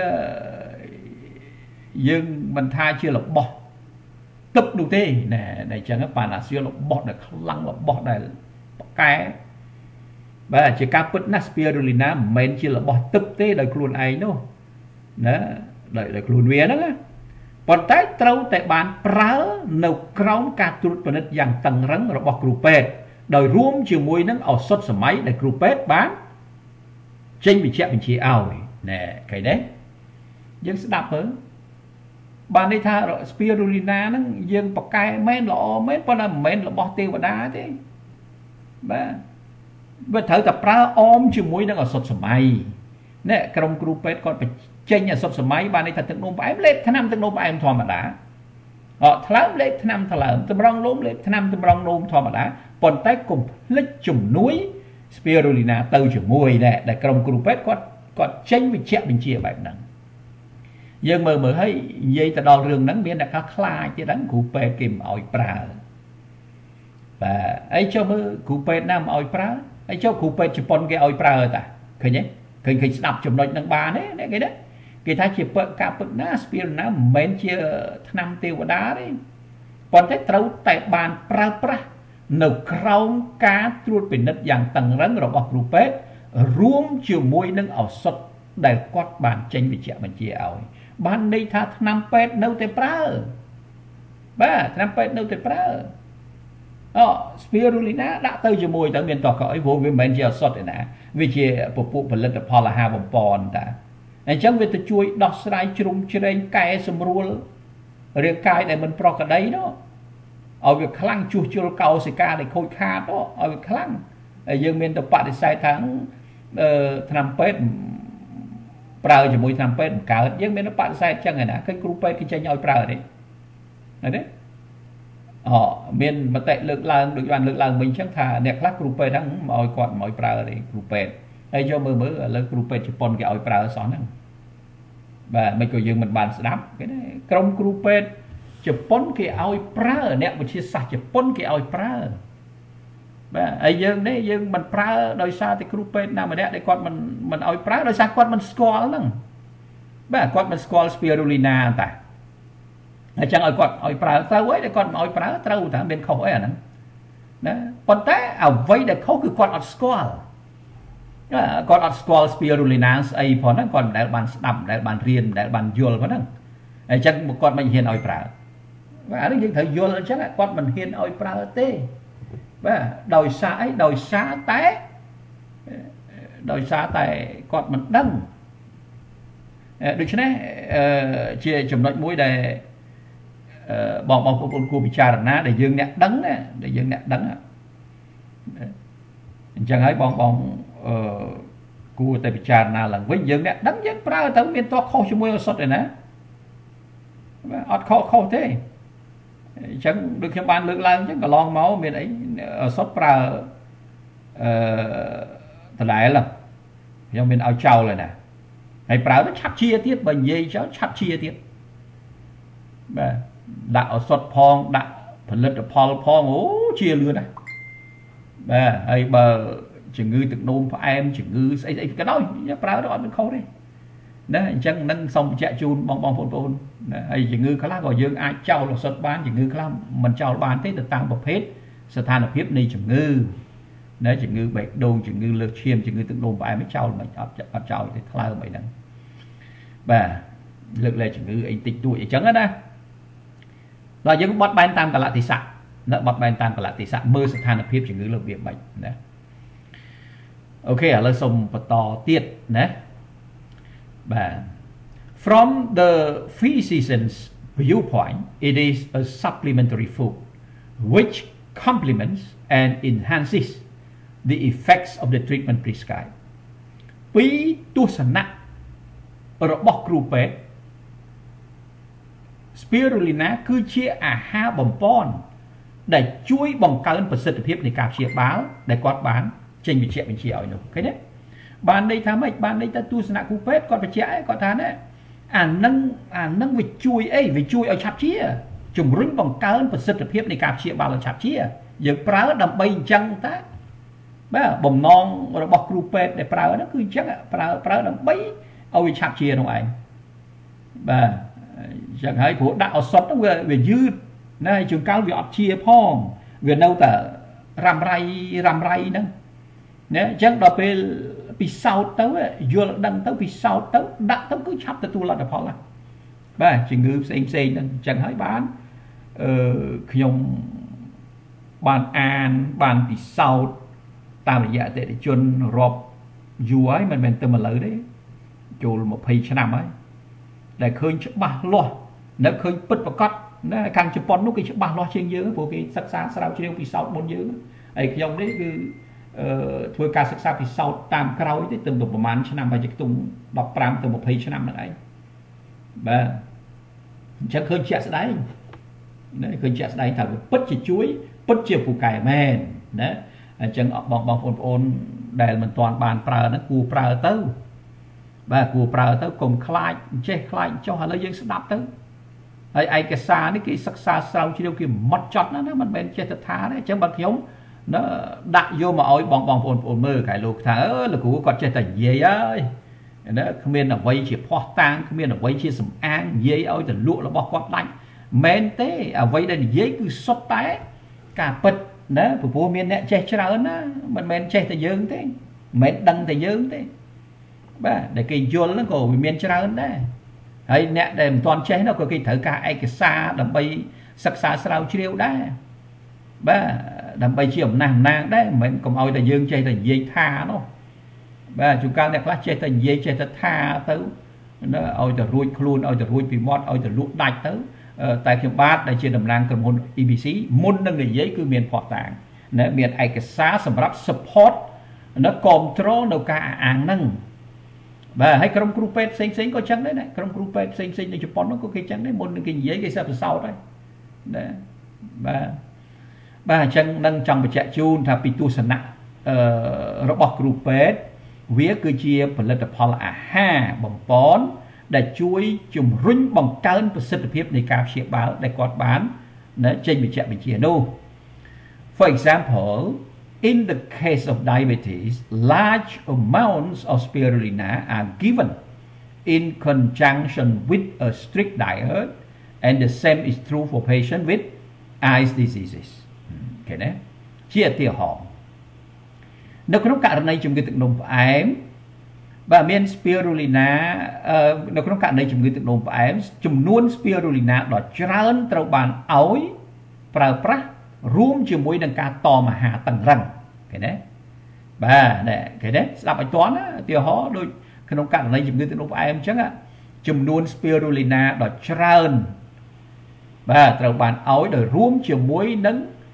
យើងមិនថាជារបស់ទឹកនោះទេណែអញ្ចឹងប៉ាណាសៀរបស់ដែលខ្លាំងរបស់ដែលប៉កែបាទជាការពិតណាស់ spirulina មិនមែនជារបស់ទឹកទេដោយខ្លួនឯងនោះណាដោយខ្លួនវាហ្នឹងណាប៉ុន្តែត្រូវតែបានប្រើនៅក្រោមការត្រួតពិនិត្យយ៉ាងតឹងរឹងរបស់គ្រូពេទ្យដោយរួមជាមួយនឹងឱសថសម័យដែលគ្រូពេទ្យបានចេញបញ្ជាក់បញ្ជាឲ្យណែឃើញទេយើងស្ដាប់ទៅបានន័យថា spirulina ហ្នឹងយើងប៉កែមែនល្អមែនប៉ុន្តែមិនមែនរបស់ទេវតាទេបាទវាត្រូវតែប្រើអមជាមួយនឹងឱសថសម័យណែក្រុមគ្រូពេទ្យគាត់បញ្ចេញឱសថសម័យបានន័យថាទឹកនោមផ្អែមលេបថ្នាំទឹកនោមផ្អែមធម្មតាថ្លើមលេបថ្នាំថ្លើមតម្រង់នោមលេបថ្នាំតម្រង់នោមធម្មតាប៉ុន្តែកុំភ្លេចជំនួយ spirulina ទៅជាមួយដែលក្រុមគ្រូពេទ្យគាត់ចេញបញ្ជាក់បញ្ជាបែបហ្នឹងយើងមើលឲ្យនិយាយទៅដល់រឿងហ្នឹងមានតែការខ្លាចទៀតហ្នឹងគ្រូពេទ្យគេមិនឲ្យប្រើបាទអីចុះមើលគ្រូពេទ្យណាមិនឲ្យប្រើអីចុះគ្រូពេទ្យជប៉ុនគេឲ្យប្រើតាឃើញទេឃើញស្ដាប់ចំណុចហ្នឹងបានទេគេណាគេថាជាការពិតណា spirulina មិនមែនជាថ្នាំទេវតាទេប៉ុន្តែត្រូវតែបានប្រើប្រាស់នៅក្រោមការត្រួតពិនិត្យយ៉ាងតឹងរ៉ឹងរបស់គ្រូពេទ្យរួមជាមួយនឹងឱសថដែលគាត់បានចេញបញ្ជាក់បញ្ជាឲ្យបានន័យថាថ្នាំពេទ្យនៅតែប្រើបាទថ្នាំពេទ្យនៅតែប្រើspirulina ដាក់ទៅជាមួយទៅមានតោះក៏អីព្រោះវាមិនមែនជាឱសថទេណាវាជាពពួកផលិតផលអាហារបំពន់តាអញ្ចឹងវាទៅជួយដោះស្រាយជ្រុំជ្រែងកែសម្រួលរាងកាយដែលមិនប្រក្រតីនោះឲ្យវាខ្លាំងជួសជុលកោសិកាដែលខូចខាតឲ្យវាខ្លាំងហើយយើងមានទៅបដិសេធថាថ្នាំពេទ្យប្រើជាមួយថ្នាំពេទ្យបង្កើតយើងមានទៅបដិសេធចឹងឯណាឃើញគ្រូពេទ្យគេចេញឲ្យប្រើទេឃើញទេមានមតិលើកឡើងដូចបានលើកឡើងវិញចឹងថាអ្នកខ្លះគ្រូពេទ្យហ្នឹងមកឲ្យគាត់មកឲ្យប្រើទេគ្រូពេទ្យហើយយកមើលឥឡូវគ្រូពេទ្យជប៉ុនគេឲ្យប្រើសោះហ្នឹងបាទមិនក៏យើងមិនបានស្ដាប់គេណាក្រុមគ្រូពេទ្យជប៉ុនគេឲ្យប្រើអ្នកវិទ្យាសាស្ត្រជប៉ុនគេឲ្យប្រើបាទហើយយើងនេះយើងមិនប្រើដោយសារតែគ្រូពេទ្យណាម្នាក់ដែលគាត់មិនឲ្យប្រើដោយសារគាត់មិនស្គាល់ហ្នឹងបាទគាត់មិនស្គាល់ spirulina តាអញ្ចឹងឲ្យគាត់ឲ្យប្រើត្រូវហើយតែគាត់មិនឲ្យប្រើត្រូវតាមានខុសអីអាហ្នឹងណាប៉ុន្តែអ្វីដែលខុសគឺគាត់អត់ស្គាល់គាត់អត់ស្គាល់ spirulina ស្អីផងហ្នឹងគាត់មិនដែលបានស្ដាប់មិនដែលបានរៀនមិនដែលបានយល់ផងហ្នឹងអញ្ចឹងគាត់មិនហ៊ានឲ្យប្រើបាទអានេះយើងត្រូវយល់អញ្ចឹងគាត់មិនហ៊ានឲ្យប្រើទេបាទដោយសារអីដោយសារតែគាត់មិនដឹងដូច្នេះជាចំណុចមួយដែលបងប្អូនគួរពិចារណាដែលយើងអ្នកដឹងណាដែលយើងអ្នកដឹងអញ្ចឹងហើយបងគួរតែពិចារណាឡើងវិញយើងអ្នកដឹងយើងប្រើទៅមានតោះខុសជាមួយឱសថឯណាបាទអត់ខុសទេអញ្ចឹងដូចខ្ញុំបានលើកឡើងអញ្ចឹងកន្លងមកមានអីឱសថប្រើដដែលខ្ញុំមានឲ្យចោលហើយណាហើយប្រើទៅឆាប់ជាទៀតបើនិយាយចោលឆាប់ជាទៀតបាទដាក់ឱសថផងដាក់ផលិតផលផងអូជាលឿនណាស់បាទហើយបើជំងឺទឹកនោមផ្អែមជំងឺស្អីក៏ដោយប្រើទៅអត់មានខុសទេណាអញ្ចឹងនឹងសូមបញ្ជាក់ជូនបងប្អូនណាហើយជំងឺខ្លះក៏យើងអាចចោលឱសថបានជំងឺខ្លះមិនចោលបានទេទៅតាមប្រភេទស្ថានភាពនៃជំងឺណាជំងឺបេះដូងជំងឺលើសឈាមជំងឺទឹកនោមផ្អែមចោលមិនអត់ចោលទេថ្លើមអីហ្នឹងបាទលើកលែងជំងឺអីតិចតួចអញ្ចឹងណាដល់យើងបត់បែនតាមកលៈទេសៈនៅបត់បែនតាមកលៈទេសៈមើលស្ថានភាពជំងឺលើវាមិនណាអូខេឥឡូវសូមបន្តទៀតណាបាទ From the physician's viewpoint it is a supplementary food which complements and enhances the effects of the treatment prescribed ពីទស្សនៈរបស់គ្រូពេទ្យ spirulina គឺជាអាហារបំពន់ដែលជួយបង្កើនប្រសិទ្ធភាពនៃការព្យាបាលដែលគាត់បានចេញវិជ្ជាបញ្ជាឲ្យនោះឃើញទេបានន័យថាម៉េចបានន័យថាទស្សនៈគ្រូពេទ្យគាត់បញ្ជាក់គាត់ថាណាអានឹងវាជួយអីវាជួយឲ្យឆាប់ជាជំរុញបង្កើនប្រសិទ្ធភាពនៃការព្យាបាលឲ្យឆាប់ជាយើងប្រើដើម្បីអញ្ចឹងតាបាទបំណងរបស់គ្រូពេទ្យដែលប្រើហ្នឹងគឺអញ្ចឹងប្រើដើម្បីឲ្យវាឆាប់ជានោះឯងបាទអញ្ចឹងហើយព្រោះដាក់ឱសថហ្នឹងវាយឺតណាជួនកាលវាអត់ជាផងវានៅតែរ៉ាំរៃហ្នឹងណាអញ្ចឹងដល់ពេលពិសោធន៍ទៅយល់ដឹងទៅពិសោធន៍ទៅដាក់ទៅគឺឆាប់ទទួលលទ្ធផលណាបាទជំងឺផ្សេងហ្នឹងអញ្ចឹងហើយបានខ្ញុំបានអានបានពិសោធន៍តាមរយៈអតិថិជនរាប់យូរហើយមិនមែនទៅឥឡូវទេចូល20ឆ្នាំហើយដែលឃើញច្បាស់លាស់នៅឃើញពិតប្រាកដណាខាងជប៉ុននោះគេច្បាស់លាស់ជាងយើងព្រោះគេសិក្សាស្រាវជ្រាវពិសោធន៍មុនយើងហើយខ្ញុំនេះគឺធ្វើការសិក្សាពិសោធន៍តាមក្រោយទេទៅប្រហែលឆ្នាំហើយជាខ្ទង់15ទៅ20ឆ្នាំហ្នឹងឯងបាទអញ្ចឹងឃើញជាក់ស្ដែងណាឃើញជាក់ស្ដែងថាពិតជាជួយពិតជាពូកែមែនណាអញ្ចឹងបងប្អូនដែលមិនទាន់បានប្រើហ្នឹងគួរប្រើទៅបាទគួរប្រើទៅកុំខ្លាចចេះខ្លាចចុះឥឡូវយើងស្ដាប់ទៅហើយឯកសារនេះគេសិក្សាស្រាវជ្រាវគេម៉ត់ចត់ណាមិនមែនចេះតែថាទេអញ្ចឹងបើខ្ញុំណាដាក់យកមកឲ្យបងប្អូនមើលកែលោកថាលោកគ្រូគាត់ចេះតែនិយាយហើយណាគ្មានអ្វីជាភ័ស្តុតាងគ្មានអ្វីជាសំអាងនិយាយឲ្យទៅលក់របស់គាត់ដាច់មែនទេអ្វីដែលនិយាយគឺសុទ្ធតែការពិតណាព្រោះមានអ្នកចេះច្រើនណាមិនមែនចេះតែយើងទេមិនមែនដឹងតែយើងទេបាទដែលគេយល់ហ្នឹងក៏វាមានច្រើនដែរហើយអ្នកដែលមិនទាន់ចេះនោះក៏គេត្រូវការឯកសារដើម្បីសិក្សាស្រាវជ្រាវដែរបាទដើម្បីជាអំណះអំណាងដែរមិនមែនកុំឲ្យតែយើងចេះតែនិយាយថានោះបាទជួនកាលអ្នកខ្លះចេះតែនិយាយចេះតែថាទៅឲ្យទៅរួចខ្លួនឲ្យទៅរួចពីមាត់ឲ្យទៅលក់ដាច់ទៅតែខ្ញុំបាទដែលជាតំណាងក្រុមហ៊ុន EBC មុននឹងនិយាយគឺមានភ័ស្តុតាងណាមានឯកសារសម្រាប់ support នៅគ្រប់គ្រងនៅការអាងហ្នឹងបាទហើយក្រុមគ្រូពេទ្យផ្សេងក៏ចឹងដែរណាក្រុមគ្រូពេទ្យផ្សេងនៅជប៉ុននោះក៏គេចឹងដែរមុននឹងគេនិយាយគេសិស្សពិសោធន៍ហើយណាបាទអញ្ចឹងនឹងចង់បញ្ជាក់ជូនថាពីទស្សនៈរបស់គ្រូពេទ្យវាគឺជាផលិតផលអាហារបំពន់ដែលជួយជំរុញបង្កើនប្រសិទ្ធភាពនៃការព្យាបាលដែលគាត់បានចេញវិជ្ជាបញ្ជានោះ For example in the case of diabetes large amounts of spirulina are given in conjunction with a strict diet and the same is true for patients with eye diseases ឃើញទេជាឧទាហរណ៍នៅក្នុងករណីជំងឺទឹកនោមផ្អែមបាទមាន spirulina នៅក្នុងករណីជំងឺទឹកនោមផ្អែមចំនួន spirulina ដ៏ច្រើនត្រូវបានឲ្យប្រើប្រាស់រួមជាមួយនឹងការតមអាហារតឹងរឹងឃើញទេបាទឃើញទេស្ដាប់ឲ្យតន់ណាឧទាហរណ៍ដូចក្នុងករណីជំងឺទឹកនោមផ្អែមអញ្ចឹងចំនួន spirulina ដ៏ច្រើនបាទត្រូវបានឲ្យដោយរួមជាមួយនឹង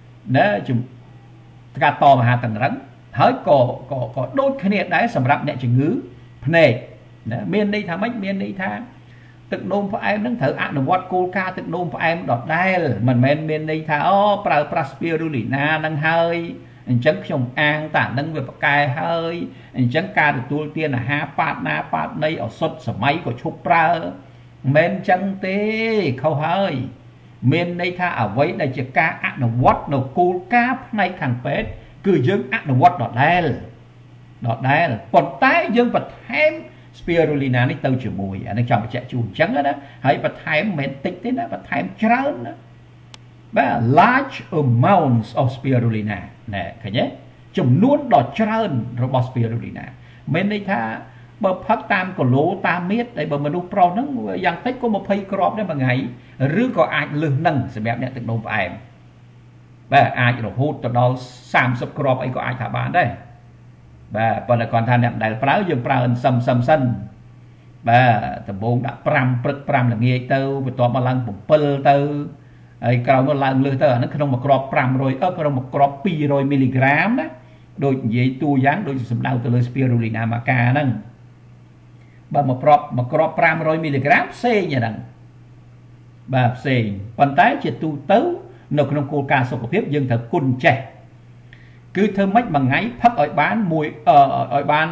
ការតមអាហារតឹងរឹងហើយក៏ដូចគ្នាដែរសម្រាប់អ្នកជំងឺភ្នែកណាមានន័យថាម៉េចមានន័យថាទឹកនោមផ្អែមហ្នឹងត្រូវអនុវត្តគោលការណ៍ទឹកនោមផ្អែមដដែលមិនមែនមានន័យថាប្រើប្រាស់ spirulina ហ្នឹងហើយអញ្ចឹងខ្ញុំអាងតាហ្នឹងវាប្រកែហើយអញ្ចឹងការទទួលទានអាហារប៉ាតណាប៉ាតណីឱសថសម័យក៏ឈប់ប្រើមិនអញ្ចឹងទេខុសហើយមានន័យថាអ្វីដែលជាការអនុវត្តនៅគោលការណ៍ផ្នែកខាងពេទ្យគឺយើងអនុវត្តដដែលប៉ុន្តែយើងបន្ថែម spirulina នេះទៅជាមួយអានេះចង់បញ្ជាក់ជូនអញ្ចឹងណាហើយបន្ថែមមិនតិចទេណាបន្ថែមច្រើនណាបាទ large amounts of spirulina ណែឃើញទេចំនួនដ៏ច្រើនរបស់ spirulina មានន័យថាបើផឹកតាមគីឡូតាមមាត្រហើយបើមនុស្សប្រុសហ្នឹងយ៉ាងតិចក៏20គ្រាប់ដែរមួយថ្ងៃឬក៏អាចលើសនឹងសម្រាប់អ្នកទឹកនោមផ្អែមបាទអាចរហូតទៅដល់30គ្រាប់អីក៏អាចថាបានដែរបាទប៉ុន្តែគាត់ថាអ្នកដែលប្រើយើងប្រើសឹមសិនបាទដំបូងដាក់5ព្រឹក5ល្ងាចទៅបន្ទាប់មកឡើង7ទៅហើយក្រោយមកឡើងលើសទៅអាហ្នឹងក្នុងមួយគ្រាប់500ក្នុងមួយគ្រាប់200មីលីក្រាមណាដូចនិយាយតួយ៉ាងដូចសម្ដៅទៅលើ spirulina maca ហ្នឹងបើមួយគ្រាប់500មីលីក្រាមផ្សេងហ្នឹងបាទផ្សេងប៉ុន្តែជាទូទៅនៅក្នុងគោលការណ៍សុខភាពយើងត្រូវគុណចេះគឺធ្វើម៉េចមួយថ្ងៃផឹកឲ្យបានឲ្យបាន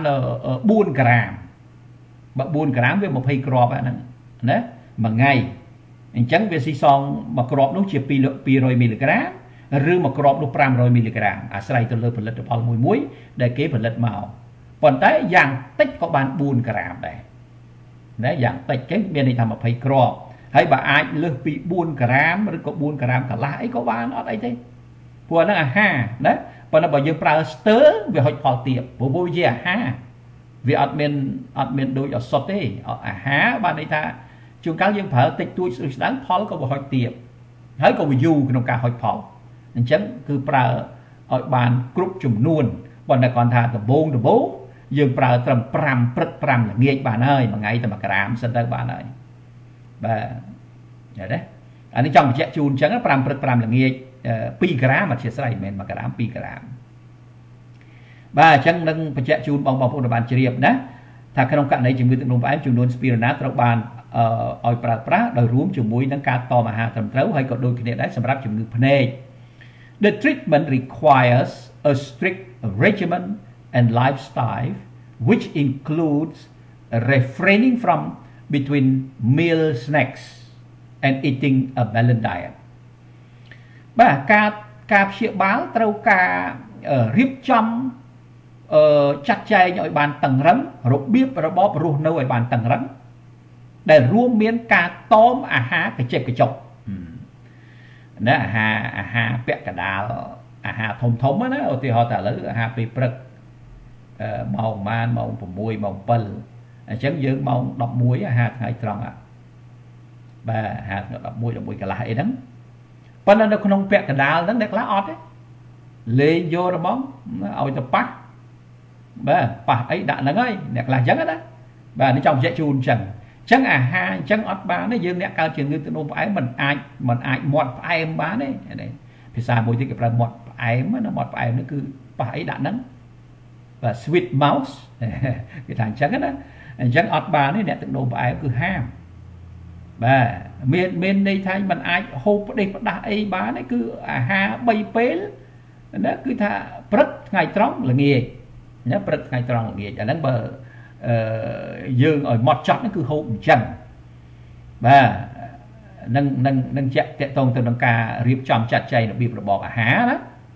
4ក្រាមបើ4ក្រាមវា20គ្រាប់ហ្នឹងណាមួយថ្ងៃអញ្ចឹងវាស៊ីសងមួយគ្រាប់នោះជា200មីលីក្រាមឬមួយគ្រាប់នោះ500មីលីក្រាមអាស្រ័យទៅលើផលិតផលមួយដែលគេផលិតមកប៉ុន្តែយ៉ាងតិចក៏បាន4ក្រាមដែរណាយ៉ាងតិចគេមានន័យថា20គ្រាប់ហើយបើអាចលើសពី4ក្រាមឬក៏4ក្រាមកន្លះអីក៏បានអត់អីទេព្រោះហ្នឹងអាហារណាប៉ុន្តែបើយើងប្រើស្ទើវាហុចផលទាបព្រោះវាជាអាហារវាអត់មានដូចអសុទ្ធទេអាហារបានន័យថាជួនកាលយើងប្រើតិចតួចស្ដើងផលក៏វាហុចទាបហើយក៏វាយូរក្នុងការហុចផលអញ្ចឹងគឺប្រើឲ្យបានគ្រប់ចំនួនប៉ុន្តែគាត់ថាដំបូងយើងប្រើត្រឹម5ព្រឹក5ល្ងាចបានហើយមួយថ្ងៃតែ1ក្រាមសិនទៅបានហើយបាទយល់ទេអានេះចង់បញ្ជាក់ជូនអញ្ចឹង5ព្រឹក5ល្ងាច2ក្រាមអធិស្ឋានមិនមែន1ក្រាម2ក្រាមបាទអញ្ចឹងនឹងបញ្ជាក់ជូនបងប្អូនបានជ្រាបណាថាក្នុងករណីជំងឺទឹកនោមផ្អែមចំនួនស្ពីរូណាត្រូវបានឲ្យប្រើប្រាស់ដោយរួមជាមួយនឹងការតមអាហារត្រឹមត្រូវហើយក៏ដូចគ្នាដែរសម្រាប់ជំងឺភ្នែក The treatment requires a strict regimen and lifestyle which includes refraining from between meal snacks and eating a balanced diet បាទការព្យាបាលត្រូវការរៀបចំចាត់ចែងឲ្យបានតឹងរ៉ឹងរបៀបរបបរស់នៅឲ្យបានតឹងរ៉ឹងដែលរួមមានការតមអាហារកញ្ចែកកញ្ចុកណាអាហារពាក់កណ្ដាលអាហារធំណាឧទាហរណ៍តែឥឡូវអាហារពេលព្រឹកម៉ោងប៉ុន្មានម៉ោង6ម៉ោង7អញ្ចឹងយើងម៉ោង11អាហារថ្ងៃត្រង់បាទអាហារ11កន្លះអីហ្នឹងប៉ុន្តែនៅក្នុងពាក់កណ្ដាលហ្នឹងអ្នកខ្លះអត់ទេលេងយករបស់ឲ្យទៅប៉ះបាទប៉ះអីដាក់ហ្នឹងហើយអ្នកខ្លះអញ្ចឹងណាបាទនេះចង់បញ្ជាក់ជូនអញ្ចឹងអាហារអញ្ចឹងអត់បានទេយើងអ្នកកើតជំងឺទឹកនោមផ្អែមមិនអាចមាត់ផ្អែមបានទេភាសាមួយទៀតគេប្រើមាត់ផ្អែមណាមាត់ផ្អែមនេះគឺប៉ះអីដាក់ហ្នឹងបាទ sweet mouth គេថាអញ្ចឹងណាអញ្ចឹងអត់បានទេអ្នកទឹកនោមផ្អែមគឺហាមបាទមានន័យថាมันអាចហូបផ្ដេសផ្ដាស់អីបានទេគឺអាហារ3ពេលណាគឺថាព្រឹកថ្ងៃត្រង់ល្ងាចណាព្រឹកថ្ងៃត្រង់ល្ងាចអាហ្នឹងបើយើងឲ្យម៉ត់ចត់ហ្នឹងគឺហូបអញ្ចឹងបាទនឹងចាក់តកតងទៅនឹងការរៀបចំចាត់ចែងរបៀបរបបអាហារណា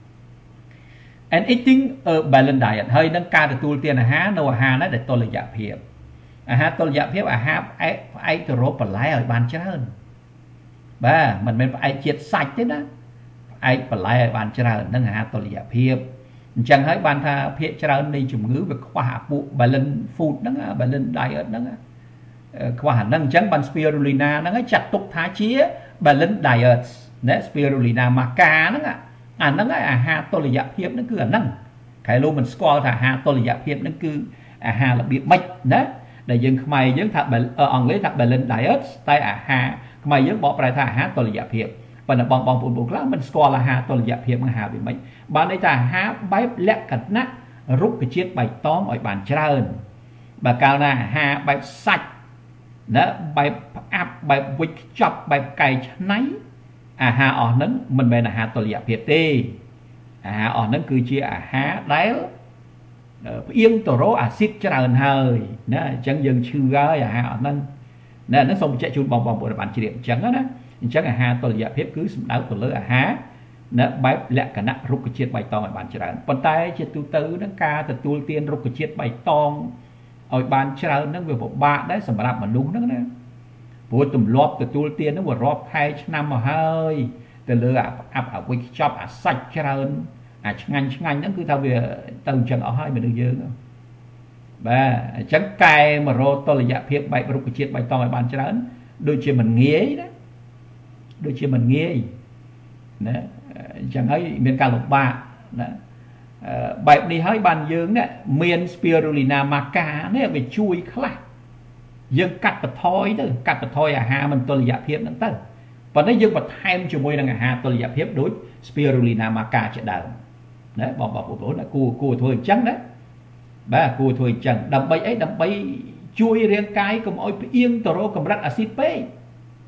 and eating a balanced diet ហើយនឹងការទទួលទានអាហារនៅអាហារណាដែលតុល្យភាពអាហារតុល្យភាពអាហារផ្អែកទៅរកបន្លែឲ្យបានច្រើនបាទមិនមែនផ្អែកជាតិសាច់ទេណាផ្អែកបន្លែឲ្យបានច្រើននឹងអាហារតុល្យភាពអញ្ចឹងហើយបានថាភាគច្រើននៃជំងឺវាខ្វះអាពួក balance food ហ្នឹង balance diet ហ្នឹងខ្វះអាហ្នឹងអញ្ចឹងបាន spirulina ហ្នឹងចាត់ទុកថាជា balance diet ណា spirulina maca ហ្នឹងអាហ្នឹងអាហារតុល្យភាពហ្នឹងគឺអាហ្នឹងខែលោកមិនស្គាល់ថាអាហារតុល្យភាពហ្នឹងគឺអាហាររបៀបម៉េចណាដែលយើងខ្មែរយើងថាអង់គ្លេសថា balance diet តែអាហារខ្មែរយើងបកប្រែថាអាហារតុល្យភាពប៉ុន្តែបងប្អូនខ្លះមិនស្គាល់អាហារតុល្យភាពអាហារវាមិនបានន័យថាអាហារបែបលក្ខណៈរុក្ខជាតិបៃតងឲ្យបានច្រើនបើកាលណាអាហារបែបសាច់ណាបែបផ្អាប់បែបវិចខ្ចប់បែបកែច្នៃអាហារអស់ហ្នឹងមិនមែនអាហារតុល្យភាពទេអាហារអស់ហ្នឹងគឺជាអាហារដែលផ្អៀងទៅរកអាស៊ីតច្រើនហើយណាអញ្ចឹងយើងឈឺហើយអាហារអស់ហ្នឹងណាហ្នឹងសូមបញ្ជាក់ជូនបងប្អូនបានជ្រាបអញ្ចឹងណាអញ្ចឹងអាហារតុល្យភាពគឺសំដៅទៅលើអាហារណាបែបលក្ខណៈរុក្ខជាតិបៃតងឲ្យបានច្រើនប៉ុន្តែជាទូទៅហ្នឹងការទទួលទានរុក្ខជាតិបៃតងឲ្យបានច្រើនហ្នឹងវាពិបាកដែរសម្រាប់មនុស្សហ្នឹងណាព្រោះទម្លាប់ទទួលទានហ្នឹងវារាប់ខែឆ្នាំមកហើយទៅលើអាប់អាវិចខ្ចប់អាសាច់ច្រើនអាឆ្ងាញ់ហ្នឹងគឺថាវាទៅអញ្ចឹងអស់ហើយមនុស្សយើងបាទអញ្ចឹងកែមករកតុល្យភាពបែបរុក្ខជាតិបៃតងឲ្យបានច្រើនដូចជាមិនងាយណាដូចជាមិនងាយណាអញ្ចឹងហើយមានការលំបាកណាបែបនេះហើយបានយើងនេះមាន spirulina maca នេះវាជួយខ្លះយើងកាត់បន្ថយទៅកាត់បន្ថយអាហារមិនតុល្យភាពហ្នឹងទៅប៉ុន្តែយើងបន្ថែមជាមួយនឹងអាហារតុល្យភាពដូច spirulina maca ជាដើមណាបងប្អូនគួរធ្វើអញ្ចឹងណាបាទគួរធ្វើអញ្ចឹងដើម្បីអីដើម្បីជួយរាងកាយកុំឲ្យផ្អៀងទៅរកកម្រិតអាស៊ីតពេក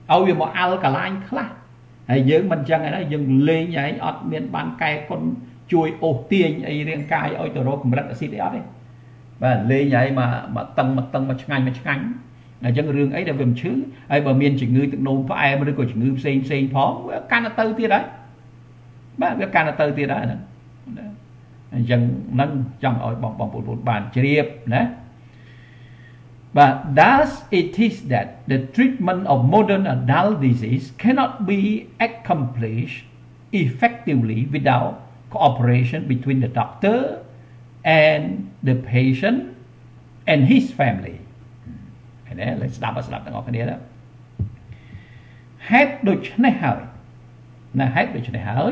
ao về một alkaline khác hay dưỡng mình chẳng ấy dừng lên nhảy ọt miền ban cay con chui ô tiền ấy riêng cay ôi tờ rô cũng rất là xịt đấy và lên nhảy mà tầng mà ngành là chân rương ấy là về chứ ai bờ miền chỉ ngư tự nôn phải ai mà được chỉ ngư xây phó Canada tia đấy ba cái Canada tia đấy dân nâng trong ở bằng một bàn triệp đấy. But thus it is that the treatment of modern adult disease cannot be accomplished effectively without cooperation between the doctor and the patient and his family. Đấy, lại đọcទាំងអស់គ្នាđó. Hếtដូចនេះហើយណាហេតុដូចនេះហើយ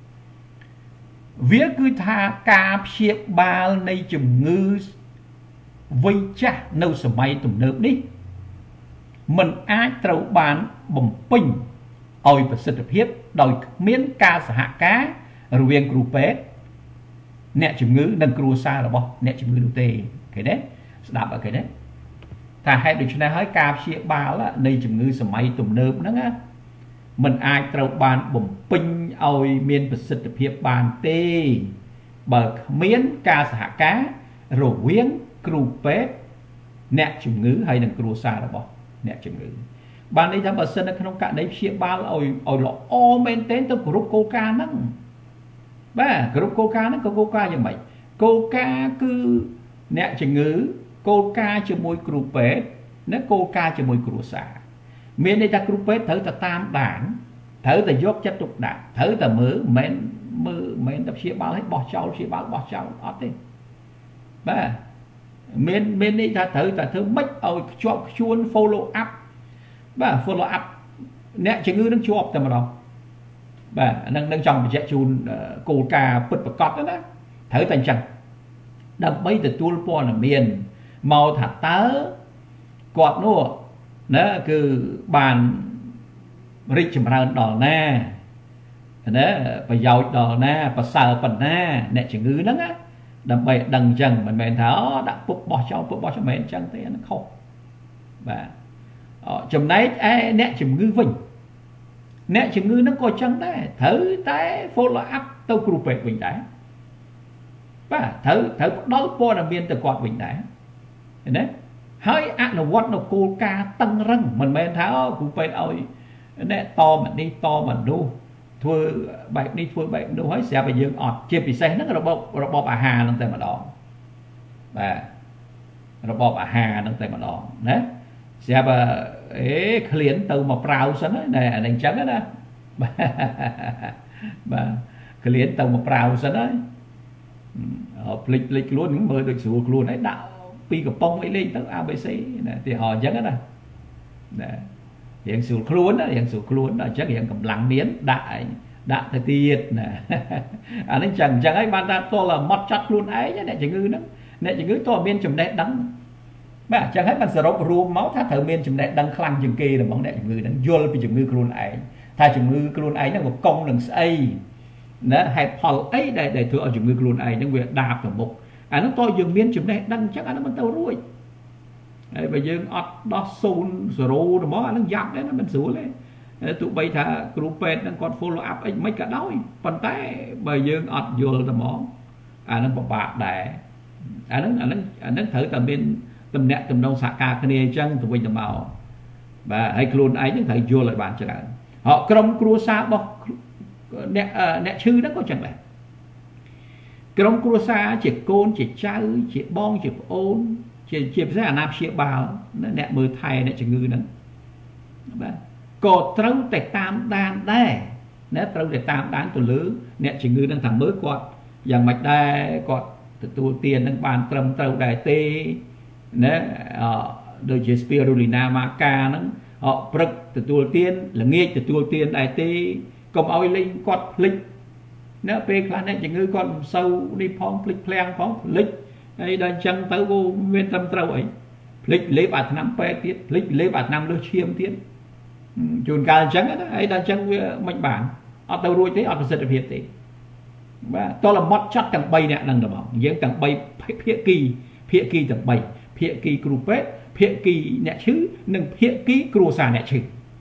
វាគឺថាការព្យាបាលនៃជំងឺវ័យចាស់នៅសម័យទំនើបនេះមិនអាចត្រូវបានបំពេញឲ្យប្រសិទ្ធភាពដោយគ្មានការសហការរវាងគ្រូពេទ្យអ្នកជំងឺនិងគ្រួសាររបស់អ្នកជំងឺនោះទេឃើញទេស្ដាប់អត់ឃើញទេថាហេតុដូច្នេះហើយការព្យាបាលនៃជំងឺសម័យទំនើបហ្នឹងណាមិនអាចត្រូវបានបំពេញឲ្យមានប្រសិទ្ធភាពបានទេបើគ្មានការសហការរវាងគ្រូពេទ្យអ្នកជំងឺហើយនិងគ្រួសាររបស់អ្នកជំងឺបានន័យថាបើសិននៅក្នុងករណីព្យាបាលឲ្យល្អមែនទែនទៅគ្រប់គោលការណ៍ហ្នឹងបាទគ្រប់គោលការណ៍ហ្នឹងក៏គោលការណ៍យ៉ាងម៉េចគោលការណ៍គឺអ្នកជំងឺគោលការណ៍ជាមួយគ្រូពេទ្យនិងគោលការណ៍ជាមួយគ្រួសារមានន័យថាគ្រូពេទ្យត្រូវតែតាមដានត្រូវតែយកចិត្តទុកដាក់ត្រូវតែមើលមិនតែព្យាបាលឲ្យបោះចោលព្យាបាលបោះចោលអត់ទេបាទមានន័យថាត្រូវតែធ្វើម៉េចឲ្យខ្ជាប់ខ្ជួន follow up បាទ follow up អ្នកជំងឺនឹងជាប់តែម្ដងបាទនឹងចង់បញ្ជាក់ជូនគោលការណ៍ពិតប្រាកដណាត្រូវតែអញ្ចឹងដើម្បីទទួលព័ត៌មានមកថាតើគាត់នោះណាគឺបានរីកចម្រើនដល់ណាណាប្រយោជន៍ដល់ណាប្រសើរប៉ុណ្ណាអ្នកជំងឺហ្នឹងណាដើម្បីដឹងអញ្ចឹងមិនមែនថាដាក់ពុកបោះចោលមិនមែនអញ្ចឹងទេអានោះខុសបាទចំណែកឯអ្នកជំងឺវិញអ្នកជំងឺហ្នឹងក៏អញ្ចឹងដែរត្រូវតែ follow up ទៅគ្រូពេទ្យវិញដែរបាទត្រូវផ្ដល់ព័ត៌មានទៅគាត់វិញដែរឃើញទេហើយអនុវត្តនៅគោលការណ៍តឹងរឹងមិនមែនថាគ្រូពេទ្យឲ្យអ្នកតមកនេះតមកនោះធ្វើបែបនេះធ្វើបែបនោះហើយស្រាប់តែយើងអត់ជាពិសេសហ្នឹងរបបអាហារហ្នឹងតែម្ដងបាទរបបអាហារហ្នឹងតែម្ដងណាស្រាប់ឃ្លានទៅមកប្រាវសិនណាអានេះអញ្ចឹងណាបាទឃ្លានទៅមកប្រាវសិនហើយភ្លេចខ្លួនមើលដូចស្រួលខ្លួនហើយដាក់ពីកំប៉ុងអីលេងទៅ ABC ណាទីហោអញ្ចឹងណារៀងស្រួលខ្លួនណារៀងស្រួលខ្លួនដល់អញ្ចឹងរៀងកម្លាំងមានដាក់ទៅទៀតណាអានេះចឹងហើយបានថាតលមកចាត់ខ្លួនឯងអ្នកជំងឺហ្នឹងអ្នកជំងឺតើមានចំណេះដឹងបាទអញ្ចឹងហើយបានសរុបរួមមកថាត្រូវមានចំណេះដឹងខ្លាំងជាងគេរបស់អ្នកជំងឺហ្នឹងយល់ពីជំងឺខ្លួនឯងថាជំងឺខ្លួនឯងហ្នឹងវាកុំនឹងស្អីណាហេតុផលអីដែលធ្វើឲ្យជំងឺខ្លួនឯងហ្នឹងវាដាបទៅមុខអានោះតើយើងមានចំណេះដឹងអញ្ចឹងអានោះមិនទៅរួចហើយបើយើងអត់ដោះ0 0ទៅមកអានឹងយ៉ាប់ដែរមិនស្រួលទេទោះបីថាគ្រូពេទ្យហ្នឹងគាត់ follow up អីមិនក៏ដោយប៉ុន្តែបើយើងអត់យល់ទៅមកអានឹងពិបាកដែរអានឹងត្រូវតែមានតំណាក់តំណងសហការគ្នាអញ្ចឹងទៅវិញទៅមកបាទហើយខ្លួនឯងហ្នឹងត្រូវយល់ឲ្យបានច្រើនក្រុមគ្រួសាររបស់អ្នកឈឺហ្នឹងក៏អញ្ចឹងដែរក្រុមគ្រួសារជាកូនជាចៅជាបងជាប្អូនជាពិសេសអាណាព្យាបាលអ្នកមើលថែអ្នកជំងឺហ្នឹងបាទក៏ត្រូវតែតាមដានដែរណាត្រូវតែតាមដានទៅលើអ្នកជំងឺហ្នឹងថាមើលគាត់យ៉ាងម៉េចដែរគាត់ទទួលទាននឹងបានត្រឹមត្រូវដែរទេណាដូចជា Spirulina maca ហ្នឹងព្រឹកទទួលទានល្ងាចទទួលទានដែរទេកុំឲ្យលេងគាត់ភ្លេចណាពេលខ្លះអ្នកជំងឺគាត់មិនសូវនេះផងភ្លេចភ្លាំងផងភ្លេចហើយដល់អញ្ចឹងទៅក៏មានត្រឹមត្រូវអីភ្លេចលេបអាថ្នាំពេទ្យទៀតភ្លេចលេបអាថ្នាំលើសឈាមទៀតជួនកាលអញ្ចឹងណាហើយដល់អញ្ចឹងវាមិនបានអត់ទៅរួចទេអត់ប្រសិទ្ធភាពទេបាទតលមត់ចាត់ទាំង3អ្នកហ្នឹងទៅមកយើងទាំង3ភាគីទាំង3ភាគីគ្រូពេទ្យភាគីអ្នកឈឺនិងភាគីគ្រួសារអ្នកឈឺ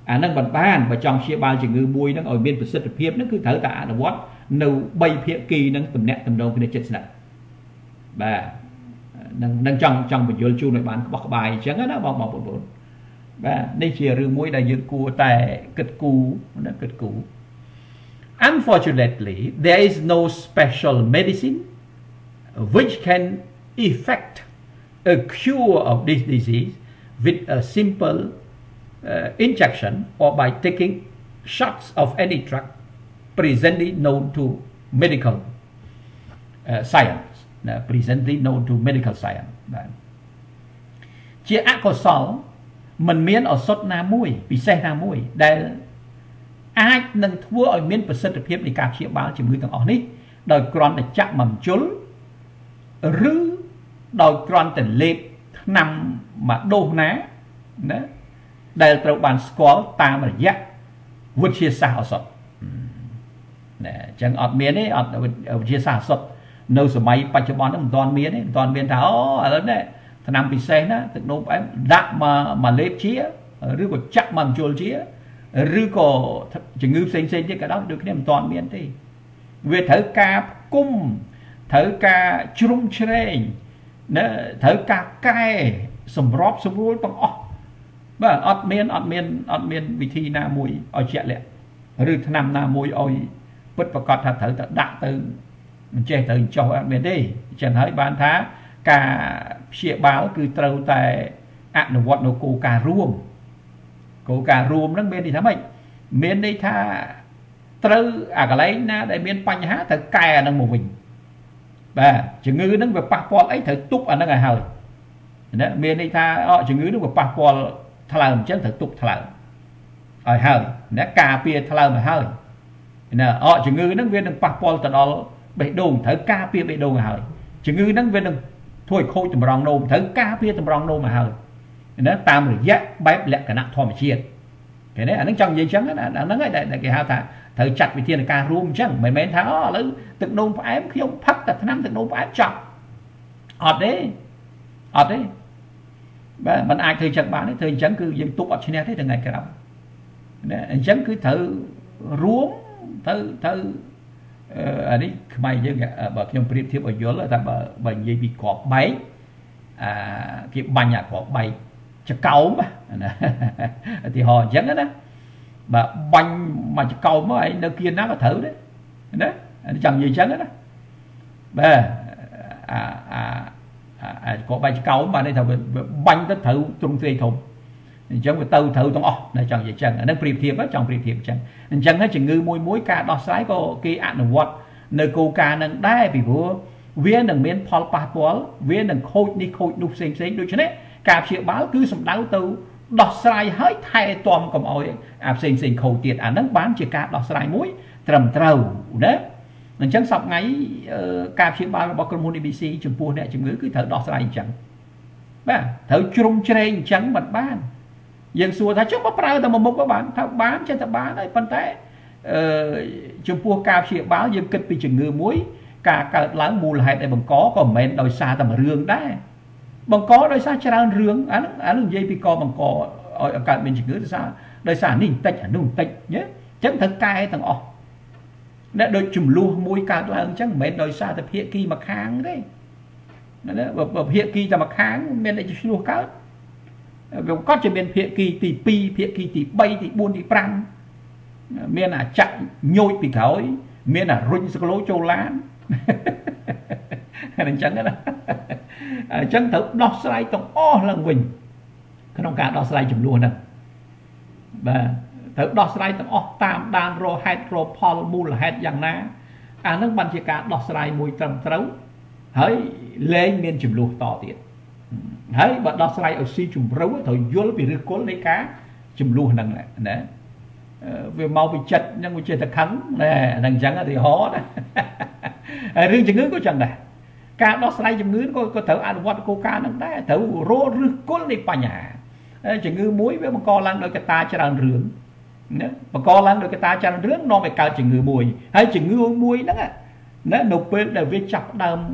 năng bật ban và trong chia bao chừng ngư mùi nó ở bênประสิทธิភាពnó cứ thở tạ là what nâu bay phía kỳ nó tầm nẹt tầm đâu cái chết nè và năng trong một vô chu nội bạn bọc bài chẳng á đó bọc bột và đây chỉ rừng mùi đại dương cua tại kịch cú nó kịch cú. Unfortunately, there is no special medicine which can effect a cure of this disease with a simple injection or by taking shots of any drug presently known to medical science. Presently known to medical science. Chia ác có sổ mình miễn ở sốt na mùi vì xe na mùi để ai nâng thua ở miễnประสิทธิភាពនៃការព្យាបាលជំងឺទាំងអស់នេះដោយគ្រាន់តែចាក់បំជុលឬដោយគ្រាន់តែលេបថ្នាំមួយដូសណាដែលត្រូវបានស្គាល់តាមរយៈវិទ្យាសាស្ត្រឱសថណាអញ្ចឹងអត់មានទេអត់វិទ្យាសាស្ត្រឱសថនៅសម័យបច្ចុប្បន្នហ្នឹងមិនទាន់មានទេមិនទាន់មានថាអូឥឡូវនេះថ្នាំពិសេសណាទឹកនោមផ្អែមដាក់មកលេបជាឬក៏ចាក់មកបញ្ជុលជាឬក៏ជំងឺផ្សេងទៀតក៏ដោយដូចគ្នាមិនទាន់មានទេវាត្រូវការគុំត្រូវការជ្រុំជ្រែងណាត្រូវការកែសម្របសម្រួលទាំងអស់បាទអត់មានវិធីណាមួយឲ្យជាក់លាក់ឬថ្នាំណាមួយឲ្យពិតប្រាកដថាត្រូវតែដាក់ទៅមិនចេះទៅចោះអត់មានទេអញ្ចឹងហើយបានថាការព្យាបាលគឺត្រូវតែអនុវត្តនៅគោលការណ៍រួមហ្នឹងមានន័យថាម៉េចមានន័យថាត្រូវអាកន្លែងណាដែលមានបញ្ហាត្រូវកែអាហ្នឹងមកវិញបាទជំងឺហ្នឹងវាប៉ះពាល់អីត្រូវទប់អាហ្នឹងឲ្យហើយណាមានន័យថាជំងឺហ្នឹងវាប៉ះពាល់ថ្លើមអញ្ចឹងត្រូវទប់ថ្លើមឲ្យហើយណាការពារថ្លើមឲ្យហើយណាជំងឺហ្នឹងវានឹងប៉ះពាល់ទៅដល់បេះដូងត្រូវការពារបេះដូងឲ្យហើយជំងឺហ្នឹងវានឹងធ្វើឲ្យខូចតម្រងនោមត្រូវការពារតម្រងនោមឲ្យហើយណាតាមរយៈបែបលក្ខណៈធម្មជាតិឃើញទេអាហ្នឹងចង់និយាយអញ្ចឹងណាអាហ្នឹងឯងដែលគេហៅថាត្រូវចាត់វិធានការរួមអញ្ចឹងមិនមែនថាឥឡូវទឹកនោមផ្អែមខ្ញុំផឹកតែថ្នាំទឹកនោមផ្អែមចប់អត់ទេបាទมันអាចធ្វើអញ្ចឹងបានទេធ្វើអញ្ចឹងគឺយើងទប់អត់ឈ្នះទេថ្ងៃក្រោយណាអញ្ចឹងគឺត្រូវរួមត្រូវអានេះខ្មែរយើងបើខ្ញុំប្រៀបធៀបឲ្យយល់ថាបើនិយាយពីក្របបែកគេបាញ់អាក្របបែកចកោមណាឧទាហរណ៍អញ្ចឹងណាបើបាញ់មកចកោមមកឯងនៅគៀនណាក៏ត្រូវដែរណាចង់និយាយអញ្ចឹងណាបាទក្របបែកចកោមបានន័យថាបាញ់ទៅត្រូវទ្រង់ទ្រាយធំអញ្ចឹងវាទៅត្រូវទាំងអស់តែចង់និយាយអញ្ចឹងអានឹងប្រៀបធៀបចង់ប្រៀបធៀបអញ្ចឹងហើយជំងឺមួយការដោះស្រាយក៏គេអនុវត្តនៅគោលការណ៍នឹងដែរពីព្រោះវានឹងមានផលប៉ះពាល់វានឹងខូចនេះខូចនោះផ្សេងដូច្នេះការព្យាបាលគឺសំដៅទៅដោះស្រាយឲ្យថែទាំកុំឲ្យអាផ្សេងខូចទៀតអានឹងបានជាការដោះស្រាយមួយត្រឹមត្រូវណាអញ្ចឹងសប្តាហ៍ការព្យាបាលរបស់ក្រុមហ៊ុន ABC ចំពោះអ្នកជំងឺគឺត្រូវដោះស្រាយអញ្ចឹងបាទត្រូវជ្រុំជ្រែងអញ្ចឹងមិនបានយើងសួរថាចុះបើប្រើតែមួយមុខក៏បានថាបានចេះតែបានហើយប៉ុន្តែចំពោះការព្យាបាលយើងគិតពីជំងឺមួយការកើតឡើងមូលហេតុដែលបង្កក៏មិនមែនដោយសារតែមួយរឿងដែរបង្កដោយសារច្រើនរឿងអានឹងនិយាយពីកបង្កឲ្យកើតមានជំងឺដោយសារនេះបន្តិចអានោះបន្តិចណាអញ្ចឹងត្រូវកែទាំងអស់ដែលដូចចំនួនមួយកើតឡើងអញ្ចឹងមិនមែនដោយសារតែភាគីមួយខាងទេណាបើភាគីតែមួយខាងមានតែឆ្លោះកើតវាក៏จะមានភាគីទី2ភាគីទី3ទី4ទី5មានអាចាក់ញូចពីក្រោយមានអារុញសក្លោចូលឡានអញ្ចឹងណាអញ្ចឹងត្រូវដោះស្រាយទាំងអស់ឡើងវិញក្នុងការដោះស្រាយចំនួនហ្នឹងបាទត្រូវដោះស្រាយទាំងអស់តាមដានរកហេតុរកផលមូលហេតុយ៉ាងណាអាហ្នឹងបានជាការដោះស្រាយមួយត្រឹមត្រូវហើយលែងមានចំនួនតទៀតហើយបើដោះស្រាយឲ្យស៊ីជម្រៅត្រូវយល់ពីឫសគល់នៃការចំនួនហ្នឹងណាវាមកពីចិត្តហ្នឹងវាចេះតែខឹងណែហ្នឹងអញ្ចឹងឧទាហរណ៍ណាហើយរឿងជំងឺក៏ចឹងដែរការដោះស្រាយជំងឺក៏ត្រូវអនុវត្តគោលការណ៍ហ្នឹងដែរត្រូវរកឫសគល់នៃបញ្ហាជំងឺមួយវាបង្កឡើងដោយកត្តាច្រើនរឿងណាបង្កឡើងដោយកត្តាច្រើនរឿងនាំឲ្យកើតជំងឺមួយហើយជំងឺមួយហ្នឹងណានៅពេលដែលវាចាប់ដើម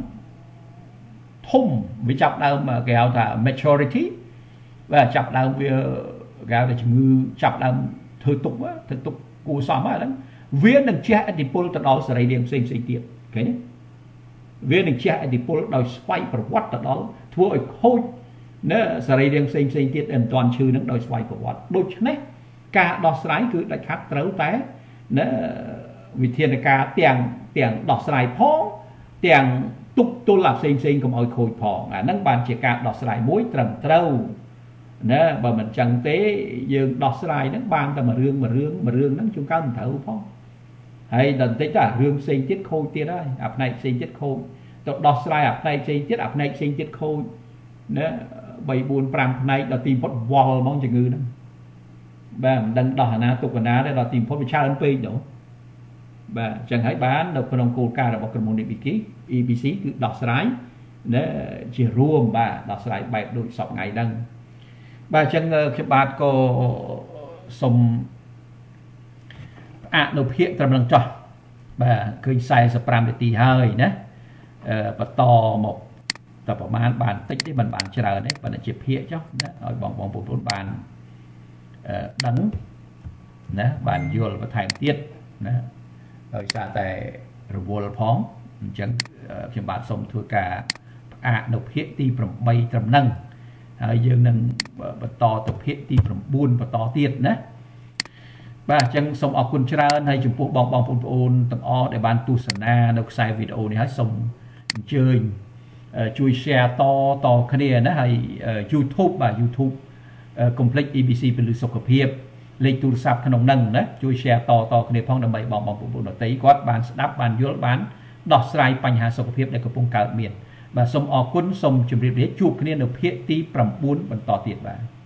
ធំវាចាប់ដើមគេហៅថា maturity បាទចាប់ដើមវា gạo để ngư chập làm thời tục của xóm á đó viên đừng che đi pol từ đó sẽ điểm xem tiệt cái này viên đừng che đi pol đòi spy và what từ đó thua ở khôi nếu sẽ điểm xem tiệt em toàn chư nó đòi spy và what đôi này cả đòi sải cứ đại khát trấu té nếu vì thiên ca tiền đòi sải phó tiền tục tôi làm xem cũng ơi khôi phò nâng bàn chỉ cả đòi sải muối trầm trâu nè bà mình chẳng tế dương đọt slide nó ban ta mà rương nó chúng ta mình thở phong hay lần tới cả rương xây tiết khôi tiết đó áp này xây tiết khôi đọt slide áp này xây tiết khôi nè 3-4 5 này là tìm phốt wall mong chừng ngư đó bà mình đang đọt na tục na để là tìm phốt cha ấn pê đó bà chẳng hãy bán được phần ông cô ca là bọc cần môn EBC cứ đọt slide để chỉ ruộng bà đọt slide bài đội sọc ngày đăng bà chân khi bạn có sống nộp hiện trong lần cho bà cứ xài sập ram để tì hơi nhé và to một tập bản bàn tích để bàn chờ đấy bạn chụp hiện cho rồi bóng bốn bàn đắng nè bàn vô và thành tiết nè rồi xa tại rồi vô là phóng chân khi bạn sống thua cả nộp hiện tì from bay trong nâng dương nâng to tập hiện tí from buôn và to tiết nè bà chẳng xong ở quân trơn hay chúng phụ bong ôn tầng o để ban tu sân na đâu sai video này hết xong chơi chui share to cái này nó hay YouTube và YouTube complete EBCเป็น sọc hợp hiệp lên tu sắp khăn ông nâng đó chui share to cái này phong đầm bày bong ôn nó thấy có bán đáp bán vô bán đọt saiបញ្ហា sọc hợp hiệp để có phong cào miền và xong ở quân xong chuẩn bị để chụp cái này được hiện tí from buônបន្តទៀតបាទ